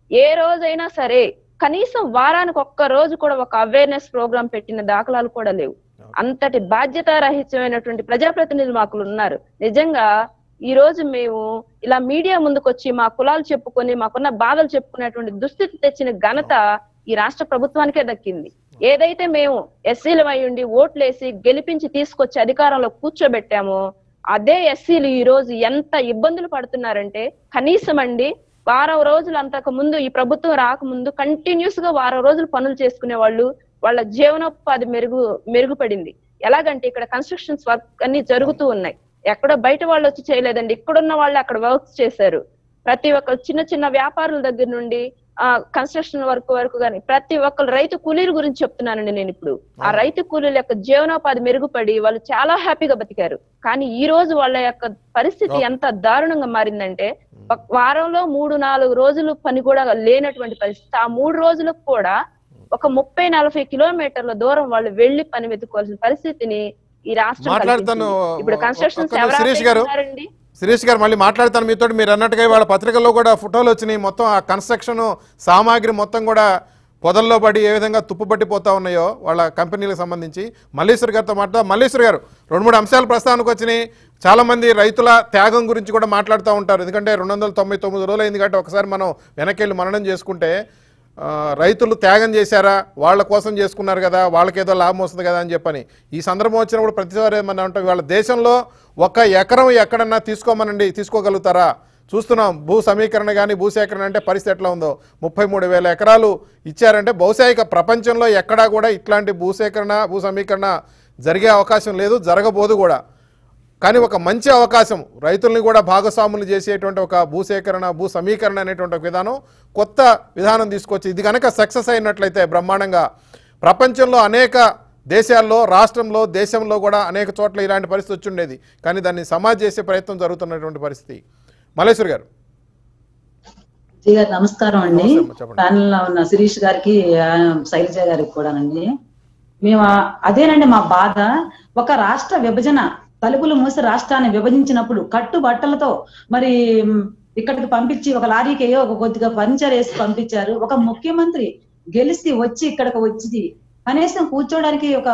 ఏ రోజైనా సరే కనీసం వారానికి ఒక్క రోజు కూడా ఒక అవేర్నెస్ ప్రోగ్రామ్ పెట్టిన దాఖలాలు కూడా లేవు. అంతటి బాధ్యత రహితమైనటువంటి ప్రజాప్రతినిధులు మాకు ఉన్నారు. నిజంగా ఈ రోజు మేము ఇలా మీడియా ముందుకు వచ్చి మా కులాలు చెప్పుకొని మాకున్న బాధలు చెప్పుకునేటువంటి దుస్థితి తెచ్చిన ఘనత ఈ రాష్ట్ర ప్రభుత్వానికే దక్కింది. ఏదైతే మేము ఎస్సీలం అయ్యుండి ఓట్లేసి గెలిపించి తీసుకొచ్చి అధికారంలో కూర్చోబెట్టామో అదే ఎస్సీలు ఈ రోజు ఎంత ఇబ్బందులు పడుతున్నారంటే, కనీసం అండి వారం రోజులు అంతకు ముందు ఈ ప్రభుత్వం రాకముందు కంటిన్యూస్ గా వారం రోజులు పనులు చేసుకునే వాళ్ళు, వాళ్ళ జీవనోపాధి మెరుగుపడింది. ఎలాగంటే ఇక్కడ కన్స్ట్రక్షన్స్ వర్క్ అన్ని జరుగుతూ ఉన్నాయి. ఎక్కడో బయట వాళ్ళు వచ్చి చేయలేదండి, ఇక్కడున్న వాళ్ళు అక్కడ వర్క్స్ చేశారు. ప్రతి ఒక్క చిన్న చిన్న వ్యాపారుల దగ్గర నుండి కన్స్ట్రక్షన్ వర్క్ వరకు కానీ ప్రతి ఒక్కరు రైతు కూలీల గురించి చెప్తున్నానండి నేను ఇప్పుడు. ఆ రైతు కూలీల యొక్క జీవనోపాధి మెరుగుపడి వాళ్ళు చాలా హ్యాపీగా బతికారు. కానీ ఈ రోజు వాళ్ళ యొక్క పరిస్థితి ఎంత దారుణంగా మారిందంటే, వారంలో 3-4 రోజులు పని కూడా లేనటువంటి పరిస్థితి. ఆ 3 రోజులకు కూడా ఒక 30-40 కిలోమీటర్ల దూరం వాళ్ళు వెళ్లి పని వెతుక్కోవాల్సిన పరిస్థితిని ఈ రాష్ట్రం ఇప్పుడు కన్స్ట్రక్షన్ శిరీష్ గారు మళ్ళీ మాట్లాడతాను మీతో. మీరు అన్నట్టుగా వాళ్ళ పత్రికల్లో కూడా ఫోటోలు వచ్చినాయి. మొత్తం ఆ కన్స్ట్రక్షన్ సామాగ్రి మొత్తం కూడా పొదల్లో పడి ఏ విధంగా తుప్పుపట్టిపోతా ఉన్నాయో వాళ్ళ కంపెనీలకు సంబంధించి. మల్లేశ్వర్ గారితో మల్లేశ్వర్ గారు 2-3 అంశాలు ప్రస్తావనకు వచ్చినాయి. చాలామంది రైతుల త్యాగం గురించి కూడా మాట్లాడుతూ ఉంటారు. ఎందుకంటే 299 రోజులు అయింది కాబట్టి ఒకసారి మనం వెనకెళ్ళి మననం చేసుకుంటే రైతులు త్యాగం చేశారా, వాళ్ళ కోసం చేసుకున్నారు కదా, వాళ్ళకేదో లాభం వస్తుంది కదా అని చెప్పని ఈ సందర్భం వచ్చినప్పుడు ప్రతిసారి ఏమన్నా ఉంటాం. వాళ్ళ దేశంలో 1 ఎకరం ఎక్కడన్నా తీసుకోగలుగుతారా? చూస్తున్నాం భూ సమీకరణ కానీ భూసేకరణ అంటే పరిస్థితి ఎట్లా ఉందో. 33,000 ఎకరాలు ఇచ్చారంటే బహుశా ఇక ప్రపంచంలో ఎక్కడా కూడా ఇట్లాంటి భూ సమీకరణ జరిగే అవకాశం లేదు, జరగబోదు కూడా. కానీ ఒక మంచి అవకాశం రైతుల్ని కూడా భాగస్వాములు చేసేటువంటి ఒక భూ సమీకరణ అనేటువంటి ఒక విధానం, కొత్త విధానం తీసుకొచ్చి ఇది కనుక సక్సెస్ అయినట్లయితే బ్రహ్మాండంగా ప్రపంచంలో అనేక దేశాల్లో, రాష్ట్రంలో, దేశంలో కూడా అనేక చోట్ల ఇలాంటి పరిస్థితి వచ్చి ఉండేది. కానీ దాన్ని సమాజ్ చేసే ప్రయత్నం జరుగుతున్నటువంటి పరిస్థితి. మల్లేశ్వర్ గారు నమస్కారం అండి. ప్యానెల్ లో ఉన్న శిరీష్ గారికి, శైలజ గారికి కూడానండి. మేము అదేనండి మా బాధ. ఒక రాష్ట్ర విభజన తలుపులు మూసి రాష్ట్రాన్ని విభజించినప్పుడు కట్టుబట్టలతో మరి ఇక్కడికి పంపించి ఒక లారీకి ఒక కొద్దిగా ఫర్నిచర్ వేసి పంపించారు. ఒక ముఖ్యమంత్రి గెలిచి వచ్చి ఇక్కడికి వచ్చి కనీసం కూర్చోడానికి ఒక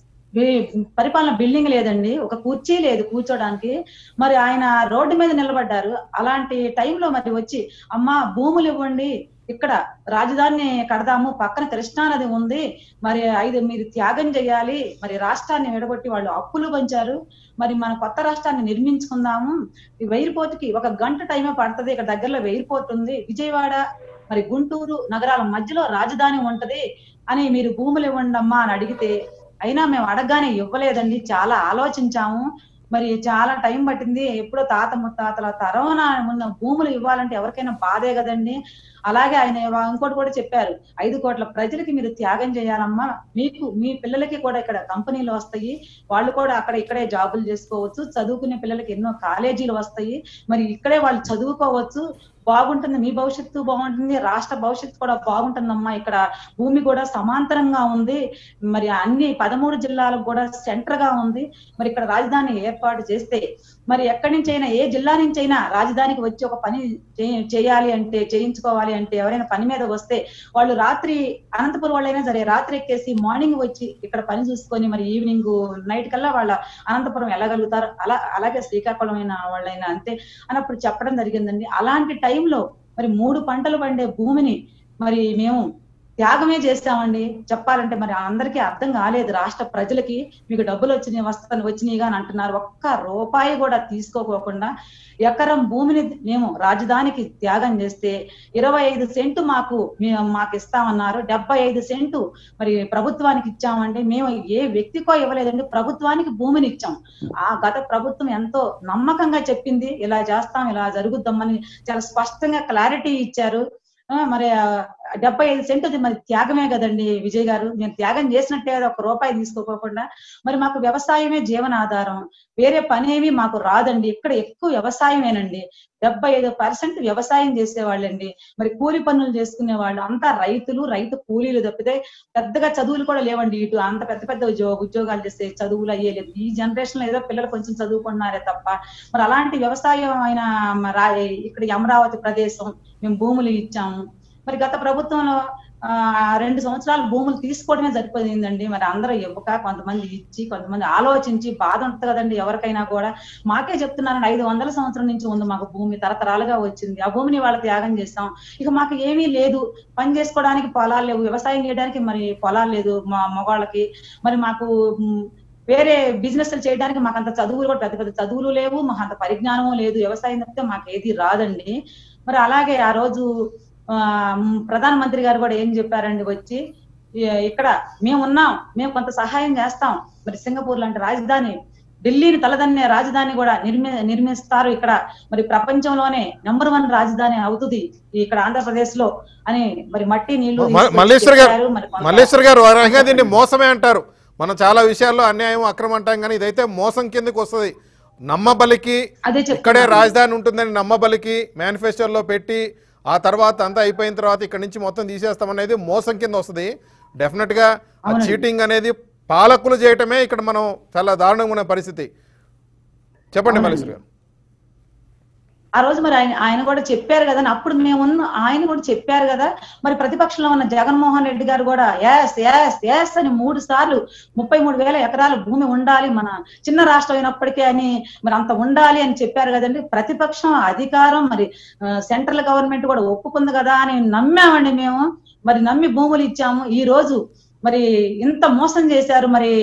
పరిపాలన బిల్డింగ్ లేదండి, ఒక కుర్చీ లేదు కూర్చోడానికి. మరి ఆయన రోడ్డు మీద నిలబడ్డారు. అలాంటి టైంలో మరి వచ్చి అమ్మా భూములు ఇవ్వండి, ఇక్కడ రాజధానిని కడదాము, పక్కన కృష్ణానది ఉంది, మరి మీరు త్యాగం చేయాలి, మరి రాష్ట్రాన్ని విడగొట్టి వాళ్ళు అప్పులు పంచారు, మరి మన కొత్త రాష్ట్రాన్ని నిర్మించుకుందాము. ఈ ఎయిర్పోర్ట్ కి 1 గంట టైమే పడుతుంది, ఇక్కడ దగ్గరలో ఎయిర్పోర్ట్ ఉంది, విజయవాడ మరి గుంటూరు నగరాల మధ్యలో రాజధాని ఉంటది అని మీరు భూములు ఇవ్వండి అమ్మా అని అడిగితే, అయినా మేము అడగగానే ఇవ్వలేదండి. చాలా ఆలోచించాము, మరి చాలా టైం పట్టింది. ఎప్పుడో తాత ముత్తాతల తరంన ఉన్న భూములు ఇవ్వాలంటే ఎవరికైనా బాధే కదండి. అలాగే ఆయన ఇంకోటి కూడా చెప్పారు, 5 కోట్ల ప్రజలకి మీరు త్యాగం చేయాలమ్మా, మీకు మీ పిల్లలకి కూడా ఇక్కడ కంపెనీలు వస్తాయి, వాళ్ళు కూడా ఇక్కడే జాబులు చేసుకోవచ్చు, చదువుకునే పిల్లలకి ఎన్నో కాలేజీలు వస్తాయి, మరి ఇక్కడే వాళ్ళు చదువుకోవచ్చు, బాగుంటుంది, మీ భవిష్యత్తు బాగుంటుంది, రాష్ట్ర భవిష్యత్తు కూడా బాగుంటుందమ్మా, ఇక్కడ భూమి కూడా సమాంతరంగా ఉంది, మరి అన్ని 13 జిల్లాలకు కూడా సెంటర్ గా ఉంది, మరి ఇక్కడ రాజధాని ఏర్పాటు చేస్తే మరి ఎక్కడి నుంచి అయినా ఏ జిల్లా నుంచి అయినా రాజధానికి వచ్చి ఒక పని చేయాలి అంటే, చేయించుకోవాలి అంటే, ఎవరైనా పని మీద వస్తే వాళ్ళు రాత్రి అనంతపురం వాళ్ళైనా సరే రాత్రి ఎక్కేసి మార్నింగ్ వచ్చి ఇక్కడ పని చూసుకొని మరి ఈవినింగ్ నైట్ కల్లా వాళ్ళ అనంతపురం వెళ్ళగలుగుతారు. అలాగే శ్రీకాకుళం అయిన వాళ్ళైనా అంతే అన్నప్పుడు చెప్పడం జరిగిందండి. అలాంటి టైంలో మరి 3 పంటలు పండే భూమిని మరి మేము త్యాగమే చేస్తామండి. చెప్పాలంటే మరి అందరికీ అర్థం కాలేదు. రాష్ట్ర ప్రజలకి మీకు డబ్బులు వచ్చినాయిగా అని అంటున్నారు. 1 రూపాయి కూడా తీసుకోకోకుండా ఎకరం భూమిని మేము రాజధానికి త్యాగం చేస్తే 25 సెంటు మాకు ఇస్తామన్నారు. 75 సెంటు మరి ప్రభుత్వానికి ఇచ్చామండి. మేము ఏ వ్యక్తికో ఇవ్వలేదండి, ప్రభుత్వానికి భూమిని ఇచ్చాం. ఆ గత ప్రభుత్వం ఎంతో నమ్మకంగా చెప్పింది, ఇలా చేస్తాం, ఇలా జరుగుద్దామని చాలా స్పష్టంగా క్లారిటీ ఇచ్చారు. మరి 75 సెంటు మరి త్యాగమే కదండి విజయ్ గారు. మేము త్యాగం చేసినట్టే 1 రూపాయి తీసుకోకుండా. మరి మాకు వ్యవసాయమే జీవనాధారం, వేరే పని ఏమి మాకు రాదండి. ఇక్కడ ఎక్కువ వ్యవసాయమేనండి. 75% వ్యవసాయం చేసేవాళ్ళండి. మరి కూలి పనులు చేసుకునే వాళ్ళు అంతా రైతు కూలీలు తప్పితే పెద్దగా చదువులు కూడా లేవండి. ఇటు అంత పెద్ద ఉద్యోగాలు చేస్తే చదువులు అయ్యేలేదు. ఈ జనరేషన్ లో ఏదో పిల్లలు కొంచెం చదువుకున్నారే తప్ప మరి అలాంటి వ్యవసాయం అయిన ఇక్కడ అమరావతి ప్రదేశం మేము భూములు ఇచ్చాము. మరి గత ప్రభుత్వంలో 2 సంవత్సరాలు భూములు తీసుకోవడమే సరిపోయిందండి. మరి అందరూ ఇవ్వక కొంతమంది ఇచ్చి, కొంతమంది ఆలోచించి, బాధ ఉంటుంది కదండి ఎవరికైనా కూడా. మాకే చెప్తున్నారండి 500 సంవత్సరం నుంచి ఉంది మాకు భూమి, తరతరాలుగా వచ్చింది. ఆ భూమిని వాళ్ళ త్యాగం చేస్తాం. ఇక మాకు ఏమీ లేదు, పని చేసుకోవడానికి పొలాలు లేవు, వ్యవసాయం చేయడానికి మరి పొలాలు లేదు మా మగవాళ్ళకి. మరి మాకు వేరే బిజినెస్ చేయడానికి మాకు అంత చదువులు కూడా పెద్ద పెద్ద చదువులు లేవు, మాకు అంత పరిజ్ఞానము లేదు, వ్యవసాయం తప్పితే మాకు ఏది రాదండి. మరి అలాగే ఆ రోజు ప్రధానమంత్రి గారు కూడా ఏం చెప్పారండి, వచ్చి ఇక్కడ మేమున్నాం, మేము కొంత సహాయం చేస్తాం. మరి సింగపూర్ లాంటి రాజధాని, ఢిల్లీని తలదన్నే రాజధాని కూడా నిర్మిస్తారు ఇక్కడ. మరి ప్రపంచంలోనే నెంబర్ 1 రాజధాని అవుతుంది ఇక్కడ ఆంధ్రప్రదేశ్ లో అని మరి మట్టి నీళ్లు. మల్లేశ్వర్ గారు దీన్ని మోసమే అంటారు. మనం చాలా విషయాల్లో అన్యాయం అక్రమం అంటాం, కానీ ఇదైతే మోసం కిందకి వస్తుంది. నమ్మబలికి ఇక్కడే రాజధాని ఉంటుందని నమ్మబలికి మేనిఫెస్టోలో పెట్టి ఆ తర్వాత అంతా అయిపోయిన తర్వాత ఇక్కడ నుంచి మొత్తం తీసేస్తామనేది మోసం కింద వస్తుంది. డెఫినెట్ గా చీటింగ్ అనేది పాలకులు చేయటమే ఇక్కడ మనం చాలా దారుణంగా ఉన్న పరిస్థితి. చెప్పండి మల్లేశ్వర్ గారు. ఆ రోజు మరి ఆయన కూడా చెప్పారు కదా, అప్పుడు ఆయన కూడా చెప్పారు కదా. మరి ప్రతిపక్షంలో ఉన్న జగన్మోహన్ రెడ్డి గారు కూడా ఎస్ అని 3 సార్లు 33,000 ఎకరాల భూమి ఉండాలి మన చిన్న రాష్ట్రం అయినప్పటికీ అని మరి అంత ఉండాలి అని చెప్పారు కదండి. ప్రతిపక్షం అధికారం మరి సెంట్రల్ గవర్నమెంట్ కూడా ఒప్పుకుంది కదా అని నమ్మామండి మేము. మరి నమ్మి భూములు ఇచ్చాము. ఈ రోజు మరి ఇంత మోసం చేశారు. మరి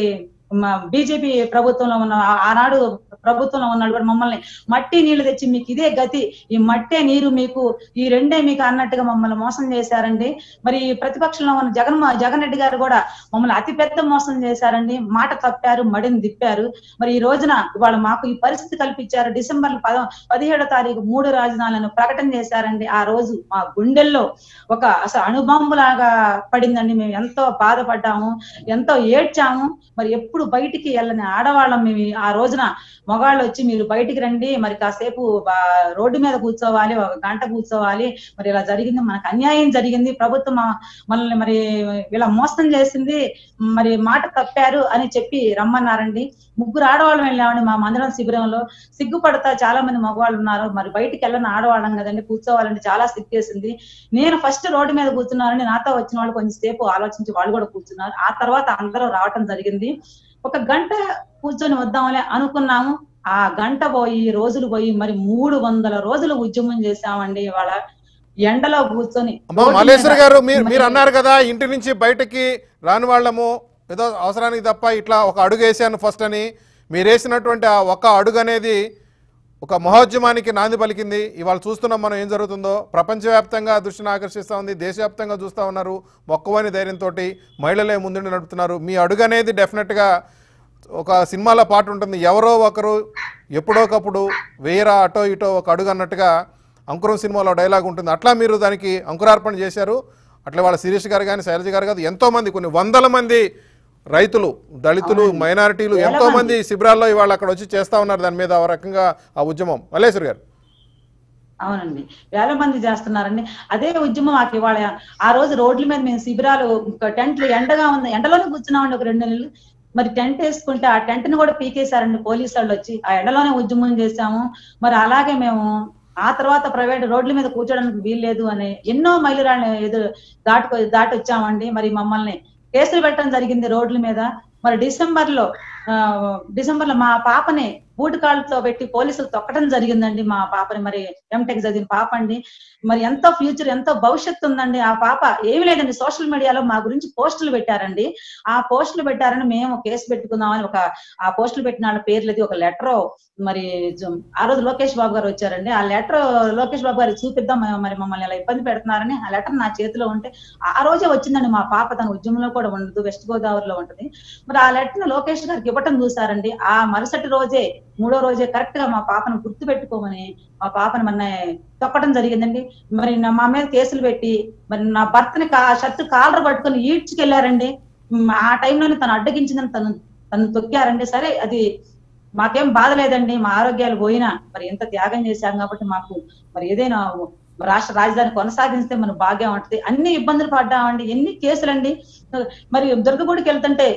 బీజేపీ ప్రభుత్వంలో ఉన్న ఆనాడు ప్రభుత్వంలో ఉన్నాడు కూడా మమ్మల్ని మట్టి నీళ్లు తెచ్చి మీకు ఇదే గతి, ఈ మట్టే నీరు మీకు, ఈ రెండే మీకు అన్నట్టుగా మమ్మల్ని మోసం చేశారండి. మరి ప్రతిపక్షంలో ఉన్న జగన్ రెడ్డి గారు కూడా మమ్మల్ని అతిపెద్ద మోసం చేశారండి. మాట తప్పారు, మడిని తిప్పారు. మరి ఈ రోజున ఇవాళ మాకు ఈ పరిస్థితి కల్పించారు. డిసెంబర్ 17వ తారీఖు 3 రాజధానులను ప్రకటన చేశారండి. ఆ రోజు మా గుండెల్లో ఒక అసలు అణుబాంబులాగా పడిందండి. మేము ఎంతో బాధపడ్డాము, ఎంతో ఏడ్చాము. మరి ఎప్పుడు బయటికి వెళ్ళని ఆడవాళ్ళం మేము. ఆ రోజున మగాళ్ళు వచ్చి మీరు బయటికి రండి, మరి కాసేపు రోడ్డు మీద కూర్చోవాలి, 1 గంట కూర్చోవాలి, మరి ఇలా జరిగింది, మనకు అన్యాయం జరిగింది, ప్రభుత్వం మనల్ని మరి ఇలా మోసం చేసింది, మరి మాట తప్పారు అని చెప్పి రమ్మన్నారండి. 3 ఆడవాళ్ళం వెళ్ళామండి మా మందిరం శిబిరంలో. సిగ్గుపడతా చాలా మంది మగవాళ్ళు ఉన్నారు, మరి బయటికి వెళ్ళని ఆడవాళ్ళం కదండి, కూర్చోవాలంటే చాలా సిగ్గేసింది. నేను ఫస్ట్ రోడ్డు మీద కూర్చున్నానని, నాతో వచ్చిన వాళ్ళు కొంచెంసేపు ఆలోచించి వాళ్ళు కూడా కూర్చున్నారు. ఆ తర్వాత అందరూ రావటం జరిగింది. 1 గంట కూర్చొని వద్దామని అనుకున్నాము. ఆ గంట పోయి రోజులు పోయి మరి 300 రోజులు ఉద్యమం చేశామండి. ఇవాళ ఎండలో కూర్చొని. మల్లేశ్వర్ గారు, మీరు అన్నారు కదా ఇంటి నుంచి బయటకి రాని వాళ్ళము, ఏదో అవసరానికి తప్ప ఇట్లా ఒక అడుగు వేసాను ఫస్ట్ అని. మీరు వేసినటువంటి ఆ ఒక్క అడుగు అనేది ఒక మహోద్యమానికి నాంది పలికింది. ఇవాళ చూస్తున్నాం మనం ఏం జరుగుతుందో. ప్రపంచవ్యాప్తంగా దృష్టిని ఆకర్షిస్తూ ఉంది, దేశవ్యాప్తంగా చూస్తూ ఉన్నారు. మొక్కవని ధైర్యంతో మహిళలే ముందుండి నడుపుతున్నారు. మీ అడుగు అనేది డెఫినెట్గా ఒక సినిమాలో పాట ఉంటుంది, ఎవరో ఒకరు ఎప్పుడోకప్పుడు వేయరా అటో ఇటో ఒక అడుగు అన్నట్టుగా అంకురం సినిమాలో డైలాగ్ ఉంటుంది. అట్లా మీరు దానికి అంకురార్పణ చేశారు. అట్లా వాళ్ళ శిరీష్ గారు కానీ శైలజ గారు కాదు, ఎంతోమంది, కొన్ని 100ల మంది రైతులు, దళితులు, మైనారిటీలు ఎంతో మంది శిబిరాల్లో ఇవాళ అక్కడ వచ్చి చేస్తా ఉన్నారు దాని మీద ఆ రకంగా ఆ ఉద్యమం. మల్లేశ్వర్ గారు. అవునండి, వేల మంది చేస్తున్నారండి అదే ఉద్యమం. మాకు ఇవాళ ఆ రోజు రోడ్ల మీద మేము శిబిరాలు, టెంట్లు, ఎండగా ఉంది, ఎండలోనే కూర్చున్నామండి 1 2 నెలలు. మరి టెంట్ వేసుకుంటే ఆ టెంట్ ని కూడా పీకేశారండి పోలీసు వాళ్ళు వచ్చి. ఆ ఎండలోనే ఉద్యమం చేశాము. మరి అలాగే మేము ఆ తర్వాత ప్రైవేట్ రోడ్ల మీద కూర్చోడానికి వీల్లేదు అని ఎన్నో మైలురాళ్ళని దాటి వచ్చామండి. మరి మమ్మల్ని కేసులు పెట్టడం జరిగింది రోడ్ల మీద. మరి డిసెంబర్ లో మా పాపని బూటు కాళ్ళతో పెట్టి పోలీసులు తొక్కడం జరిగిందండి. మా పాపని, మరి ఎంటెక్ చదివిన పాప అండి. మరి ఎంతో ఫ్యూచర్, ఎంతో భవిష్యత్తు ఉందండి ఆ పాప. ఏమి లేదండి, సోషల్ మీడియాలో మా గురించి పోస్టులు పెట్టారండి. ఆ పోస్టులు పెట్టారని మేము కేసు పెట్టుకుందామని ఆ పోస్టులు పెట్టిన వాళ్ళ పేర్లది ఒక లెటర్. మరి ఆ రోజు లోకేష్ బాబు గారు వచ్చారండి. ఆ లెటర్ లోకేష్ బాబు గారికి చూపిద్దాం, మరి మమ్మల్ని ఇలా ఇబ్బంది పెడుతున్నారని. ఆ లెటర్ నా చేతిలో ఉంటే ఆ రోజే వచ్చిందండి. మా పాప తన ఉద్యమంలో కూడా ఉండదు, వెస్ట్ గోదావరిలో ఉంటుంది. మరి ఆ లెటర్ ను లోకేష్ గారికి ఇవ్వటం చూసారండి. ఆ మరుసటి రోజే, 3వ రోజే కరెక్ట్ గా మా పాపను గుర్తు పెట్టుకోమని మా పాపని మొన్న తొక్కడం జరిగిందండి. మరి మా మీద కేసులు పెట్టి మరి నా భర్తని షర్టు కాలర్ పట్టుకొని ఈడ్చుకెళ్లారండి. ఆ టైంలోనే తను అడ్డగించిందని తను తొక్కారండి. సరే, అది మాకేం బాధ లేదండి, మా ఆరోగ్యాలు పోయినా మరి ఎంత త్యాగం చేశాం కాబట్టి మాకు మరి ఏదైనా రాష్ట్ర రాజధాని కొనసాగిస్తే మన భాగ్యం ఉంటుంది. అన్ని ఇబ్బందులు పడ్డామండి, ఎన్ని కేసులండి. మరి దుర్గగుడికి వెళ్తుంటే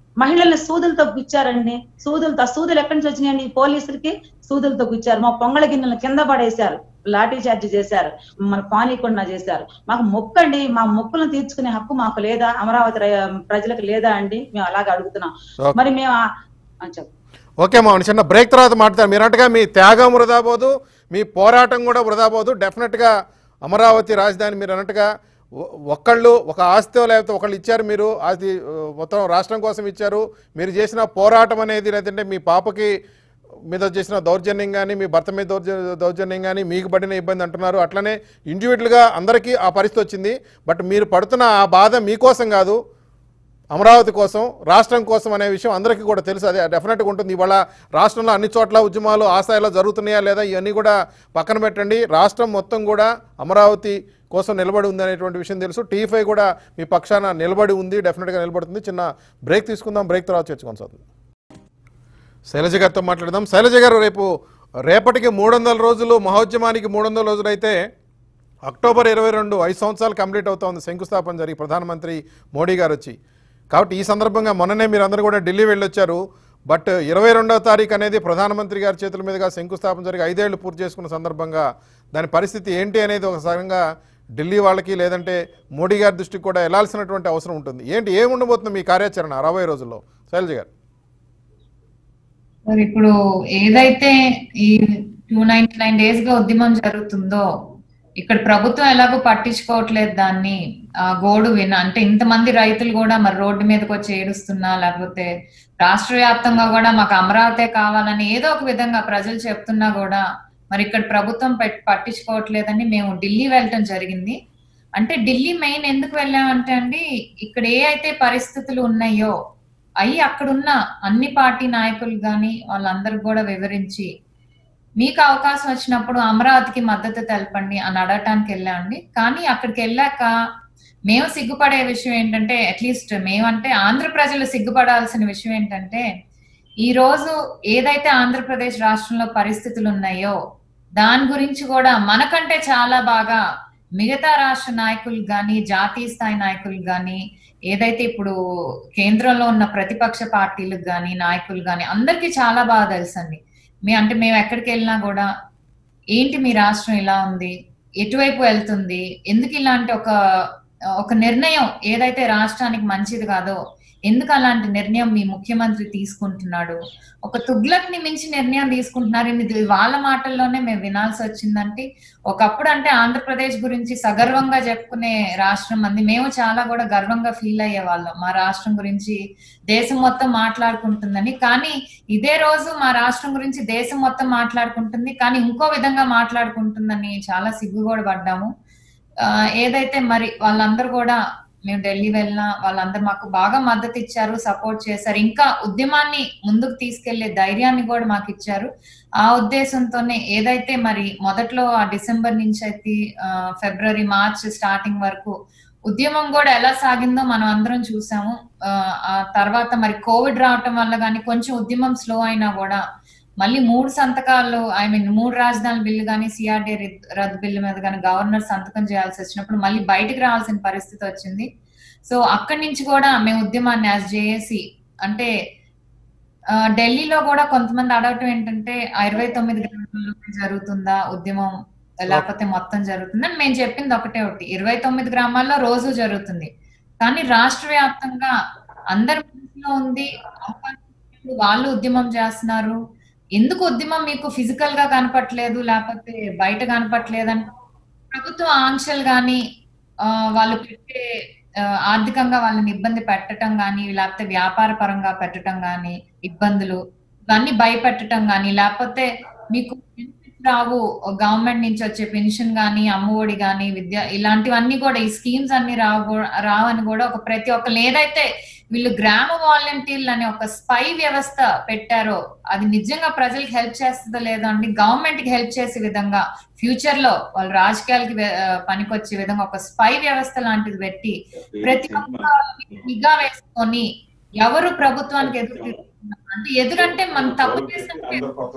మహిళల్ని సూదులతో గుచ్చారండి. సూదులు ఎక్కడి నుంచి వచ్చినాయండి? పోలీసులకి సూదులతో గుచ్చారు. మా పొంగళ గిన్నెలు కింద పడేశారు, లాఠీ చార్జ్ చేశారు, మన పానీకుండా చేశారు. మాకు మొక్కండి, మా మొక్కులను తీర్చుకునే హక్కు మాకు లేదా? అమరావతి ప్రజలకు లేదా అండి? మేము అలాగే అడుగుతున్నాం. మరి మేము చెప్పు. ఓకే అమ్మా, చిన్న బ్రేక్ తర్వాత మాట్లాడతారు. మీరన్నట్టుగా మీ త్యాగం వృధా పోదు, మీ పోరాటం కూడా వృధా పోదు. డెఫినెట్గా అమరావతి రాజధాని మీరు అన్నట్టుగా ఒకళ్ళు ఒక ఆస్తితో లేకపోతే ఒకళ్ళు ఇచ్చారు, మీరు అది మొత్తం రాష్ట్రం కోసం ఇచ్చారు. మీరు చేసిన పోరాటం అనేది లేదంటే మీ పాపకి మీద చేసిన దౌర్జన్యం కానీ, మీ భర్త మీద దౌర్జన్యం కానీ, మీకు పడిన ఇబ్బంది అంటున్నారు. అట్లనే ఇండివిజువల్గా అందరికీ ఆ పరిస్థితి వచ్చింది. బట్ మీరు పడుతున్న ఆ బాధ మీకోసం కాదు, అమరావతి కోసం, రాష్ట్రం కోసం అనే విషయం అందరికీ కూడా తెలుసు. అది డెఫినెట్గా ఉంటుంది. ఇవాళ రాష్ట్రంలో అన్ని చోట్ల ఉద్యమాలు ఆ స్థాయిలో జరుగుతున్నాయా లేదా ఇవన్నీ కూడా పక్కన పెట్టండి. రాష్ట్రం మొత్తం కూడా అమరావతి కోసం నిలబడి ఉంది అనేటువంటి విషయం తెలుసు. TV5 కూడా మీ పక్షాన నిలబడి ఉంది, డెఫినెట్గా నిలబడుతుంది. చిన్న బ్రేక్ తీసుకుందాం, బ్రేక్ తర్వాత చర్చకొనసాగుతుంది. శైలజ గారితో మాట్లాడదాం. శైలజ గారు, రేపటికి 300 రోజులు, మహోద్యమానికి 300 రోజులు అయితే అక్టోబర్ 22 5 సంవత్సరాలు కంప్లీట్ అవుతోంది శంకుస్థాపన జరిగి ప్రధానమంత్రి మోడీ గారు వచ్చి. కాబట్టి ఈ సందర్భంగా మొన్ననే మీరు అందరూ కూడా ఢిల్లీ వెళ్ళొచ్చారు. బట్ 22వ తారీఖు అనేది ప్రధానమంత్రి గారి చేతుల మీదుగా శంకుస్థాపన జరిగి 5 ఏళ్లు పూర్తి చేసుకున్న సందర్భంగా దాని పరిస్థితి ఏంటి అనేది ఒకసారిగా ఢిల్లీ వాళ్ళకి లేదంటే మోడీ గారి దృష్టికి కూడా వెళ్లాల్సినటువంటి అవసరం ఉంటుంది. ఏముండబోతుంది మీ కార్యాచరణ రాబోయే రోజుల్లో శైలజ గారు? ఇప్పుడు ఏదైతే ఈ 299 డేస్ గా ఉద్యమం జరుగుతుందో, ఇక్కడ ప్రభుత్వం ఎలాగో పట్టించుకోవట్లేదు దాన్ని. ఆ గోడు అంటే ఇంతమంది రైతులు కూడా మరి రోడ్డు మీదకి వచ్చి ఏడుస్తున్నా, లేకపోతే రాష్ట్ర వ్యాప్తంగా కూడా మాకు అమరావతి కావాలని ఏదో ఒక విధంగా ప్రజలు చెప్తున్నా కూడా మరి ఇక్కడ ప్రభుత్వం పట్టించుకోవట్లేదని మేము ఢిల్లీ వెళ్ళటం జరిగింది. అంటే ఢిల్లీ మెయిన్ ఎందుకు వెళ్ళామంటే అండి, ఇక్కడ ఏ అయితే పరిస్థితులు ఉన్నాయో అవి అక్కడున్న అన్ని పార్టీ నాయకులు కానీ వాళ్ళందరికి కూడా వివరించి మీకు అవకాశం వచ్చినప్పుడు అమరావతికి మద్దతు తెలపండి అని అడగటానికి వెళ్ళామండి. కానీ అక్కడికి వెళ్ళాక మేము సిగ్గుపడే విషయం ఏంటంటే, అట్లీస్ట్ మేమంటే ఆంధ్ర ప్రజలు సిగ్గుపడాల్సిన విషయం ఏంటంటే, ఈ రోజు ఏదైతే ఆంధ్రప్రదేశ్ రాష్ట్రంలో పరిస్థితులు ఉన్నాయో దాని గురించి కూడా మనకంటే చాలా బాగా మిగతా రాష్ట్ర నాయకులు కానీ, జాతీయ స్థాయి నాయకులు కానీ, ఏదైతే ఇప్పుడు కేంద్రంలో ఉన్న ప్రతిపక్ష పార్టీలకు కానీ నాయకులు కానీ అందరికీ చాలా బాగా తెలుసండి. మేము ఎక్కడికి వెళ్ళినా కూడా ఏంటి మీ రాష్ట్రం ఇలా ఉంది, ఎటువైపు వెళ్తుంది, ఎందుకు ఇలాంటి ఒక నిర్ణయం ఏదైతే రాష్ట్రానికి మంచిది కాదో ఎందుకు అలాంటి నిర్ణయం మీ ముఖ్యమంత్రి తీసుకుంటున్నాడు, ఒక తుగ్లక్ ని మించి నిర్ణయం తీసుకుంటున్నారు. ఇది వాళ్ళ మాటల్లోనే మేము వినాల్సి వచ్చిందంటే, ఒకప్పుడు అంటే ఆంధ్రప్రదేశ్ గురించి సగర్వంగా చెప్పుకునే రాష్ట్రం అంది. మేము చాలా కూడా గర్వంగా ఫీల్ అయ్యే వాళ్ళం మా రాష్ట్రం గురించి దేశం మొత్తం మాట్లాడుకుంటుందని. కానీ ఇదే రోజు మా రాష్ట్రం గురించి దేశం మొత్తం మాట్లాడుకుంటుంది, కానీ ఇంకో విధంగా మాట్లాడుకుంటుందని చాలా సిగ్గు కూడా పడ్డాము. ఏదైతే మరి వాళ్ళందరూ కూడా మేము ఢిల్లీ వెళ్ళినా వాళ్ళందరూ మాకు బాగా మద్దతు ఇచ్చారు, సపోర్ట్ చేశారు, ఇంకా ఉద్యమాన్ని ముందుకు తీసుకెళ్లే ధైర్యాన్ని కూడా మాకు ఇచ్చారు. ఆ ఉద్దేశంతోనే ఏదైతే మరి మొదట్లో ఆ డిసెంబర్ నుంచి అయితే ఫిబ్రవరి మార్చ్ స్టార్టింగ్ వరకు ఉద్యమం కూడా ఎలా సాగిందో మనం అందరం చూసాము. ఆ తర్వాత మరి కోవిడ్ రావటం వల్ల కానీ కొంచెం ఉద్యమం స్లో అయినా కూడా మళ్ళీ 3 సంతకాలు 3 రాజధానుల బిల్లు కానీ, సిఆర్డీ రద్దు బిల్లు మీద కానీ గవర్నర్ సంతకం చేయాల్సి వచ్చినప్పుడు మళ్ళీ బయటికి రావాల్సిన పరిస్థితి వచ్చింది. సో అక్కడి నుంచి కూడా మేము ఉద్యమాన్ని యాజ్ జేఏసీ అంటే ఢిల్లీలో కూడా కొంతమంది అడగటం ఏంటంటే 29 గ్రామాల్లో జరుగుతుందా ఉద్యమం లేకపోతే మొత్తం జరుగుతుందని మేము చెప్పింది ఒకటి 29 గ్రామాల్లో రోజు జరుగుతుంది. కానీ రాష్ట్ర వ్యాప్తంగా అందరి మనసులో ఉంది వాళ్ళు ఉద్యమం చేస్తున్నారు, ఎందుకు ఉద్యమం మీకు ఫిజికల్ గా కనపట్లేదు లేకపోతే బయట కనపట్లేదని ప్రభుత్వ ఆంక్షలు కానీ వాళ్ళు పెట్టే ఆర్థికంగా వాళ్ళని ఇబ్బంది పెట్టడం కానీ, లేకపోతే వ్యాపార పరంగా పెట్టడం కానీ ఇబ్బందులు ఇవన్నీ భయపెట్టడం కానీ, లేకపోతే మీకు రావు గవర్నమెంట్ నుంచి వచ్చే పెన్షన్ కానీ, అమ్మఒడి కానీ, విద్య ఇలాంటివన్నీ కూడా ఈ స్కీమ్స్ అన్ని రావని కూడా ప్రతి ఒక్కరు ఏదైతే వీళ్ళు గ్రామ వాలంటీర్లు అనే ఒక స్పై వ్యవస్థ పెట్టారో అది నిజంగా ప్రజలకు హెల్ప్ చేస్తుందో లేదో అండి, గవర్నమెంట్ కి హెల్ప్ చేసే విధంగా ఫ్యూచర్ లో వాళ్ళు రాజకీయాలకి పనికొచ్చే విధంగా ఒక స్పై వ్యవస్థ లాంటిది పెట్టి ప్రతి ఒక్క నిఘా వేసుకొని ఎవరు ప్రభుత్వానికి అంటే ఎదురంటే మనం తప్పు చేసినట్టే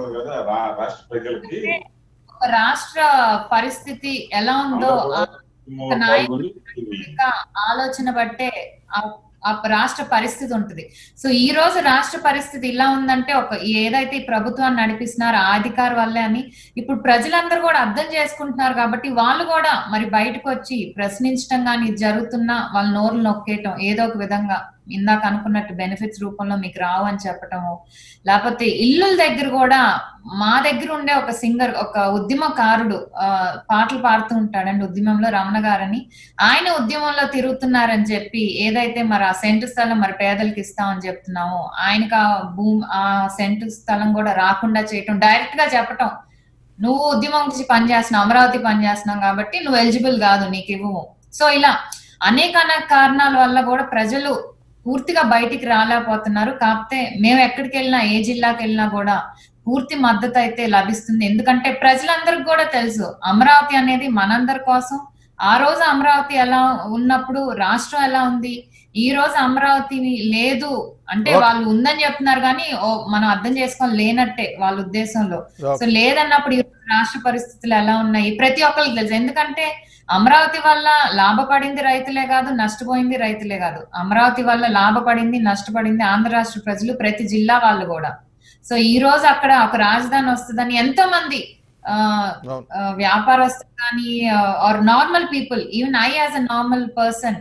ఒక రాష్ట్ర పరిస్థితి ఎలా ఉందో నాయకుల ఆలోచన బట్టే రాష్ట్ర పరిస్థితి ఉంటుంది. సో ఈ రోజు రాష్ట్ర పరిస్థితి ఇలా ఉందంటే ఏదైతే ఈ ప్రభుత్వాన్ని నడిపిస్తున్నారో ఆ అధికారి వల్లే అని ఇప్పుడు ప్రజలందరూ కూడా అర్థం చేసుకుంటున్నారు. కాబట్టి వాళ్ళు కూడా మరి బయటకు వచ్చి ప్రశ్నించడం కానీ జరుగుతున్నా వాళ్ళ నోరులు నొక్కేయటం, ఏదో ఒక విధంగా ఇందాక అనుకున్నట్టు బెనిఫిట్స్ రూపంలో మీకు రావు అని చెప్పటము, లేకపోతే ఇల్లుల దగ్గర కూడా మా దగ్గర ఉండే ఒక సింగర్, ఒక ఉద్యమకారుడు పాటలు పాడుతూ ఉంటాడండి ఉద్యమంలో, రమణ గారని. ఆయన ఉద్యమంలో తిరుగుతున్నారని చెప్పి ఏదైతే మరి ఆ సెంటు స్థలం మరి పేదలకు ఇస్తామని చెప్తున్నాము, ఆయనకు ఆ సెంటు స్థలం కూడా రాకుండా చేయటం, డైరెక్ట్ గా చెప్పటం, నువ్వు ఉద్యమం నుంచి పనిచేస్తున్నావు, అమరావతి పనిచేస్తున్నావు కాబట్టి నువ్వు ఎలిజిబుల్ కాదు, నీకు ఇవ్వము. సో ఇలా అనేక కారణాల వల్ల కూడా ప్రజలు పూర్తిగా బయటికి రాలేకపోతున్నారు. కాకపోతే మేము ఎక్కడికి వెళ్ళినా, ఏ జిల్లాకి వెళ్ళినా కూడా పూర్తి మద్దతు అయితే లభిస్తుంది. ఎందుకంటే ప్రజలందరికి కూడా తెలుసు అమరావతి అనేది మనందరి కోసం. ఆ రోజు అమరావతి ఎలా ఉన్నప్పుడు రాష్ట్రం ఎలా ఉంది, ఈ రోజు అమరావతి లేదు అంటే వాళ్ళు ఉందని చెప్తున్నారు కానీ మనం అర్థం చేసుకొని లేనట్టే వాళ్ళ ఉద్దేశంలో. సో లేదన్నప్పుడు ఈ రాష్ట్ర పరిస్థితులు ఎలా ఉన్నాయి ప్రతి ఒక్కరికి తెలుసు. ఎందుకంటే అమరావతి వల్ల లాభపడింది రైతులే కాదు, నష్టపోయింది రైతులే కాదు. అమరావతి వల్ల లాభపడింది, నష్టపడింది ఆంధ్ర రాష్ట్ర ప్రజలు, ప్రతి జిల్లా వాళ్ళు కూడా. సో ఈ రోజు అక్కడ ఒక రాజధాని వస్తుందని ఎంతో మంది వ్యాపారస్తులు కానీ are normal people, even I as a normal person,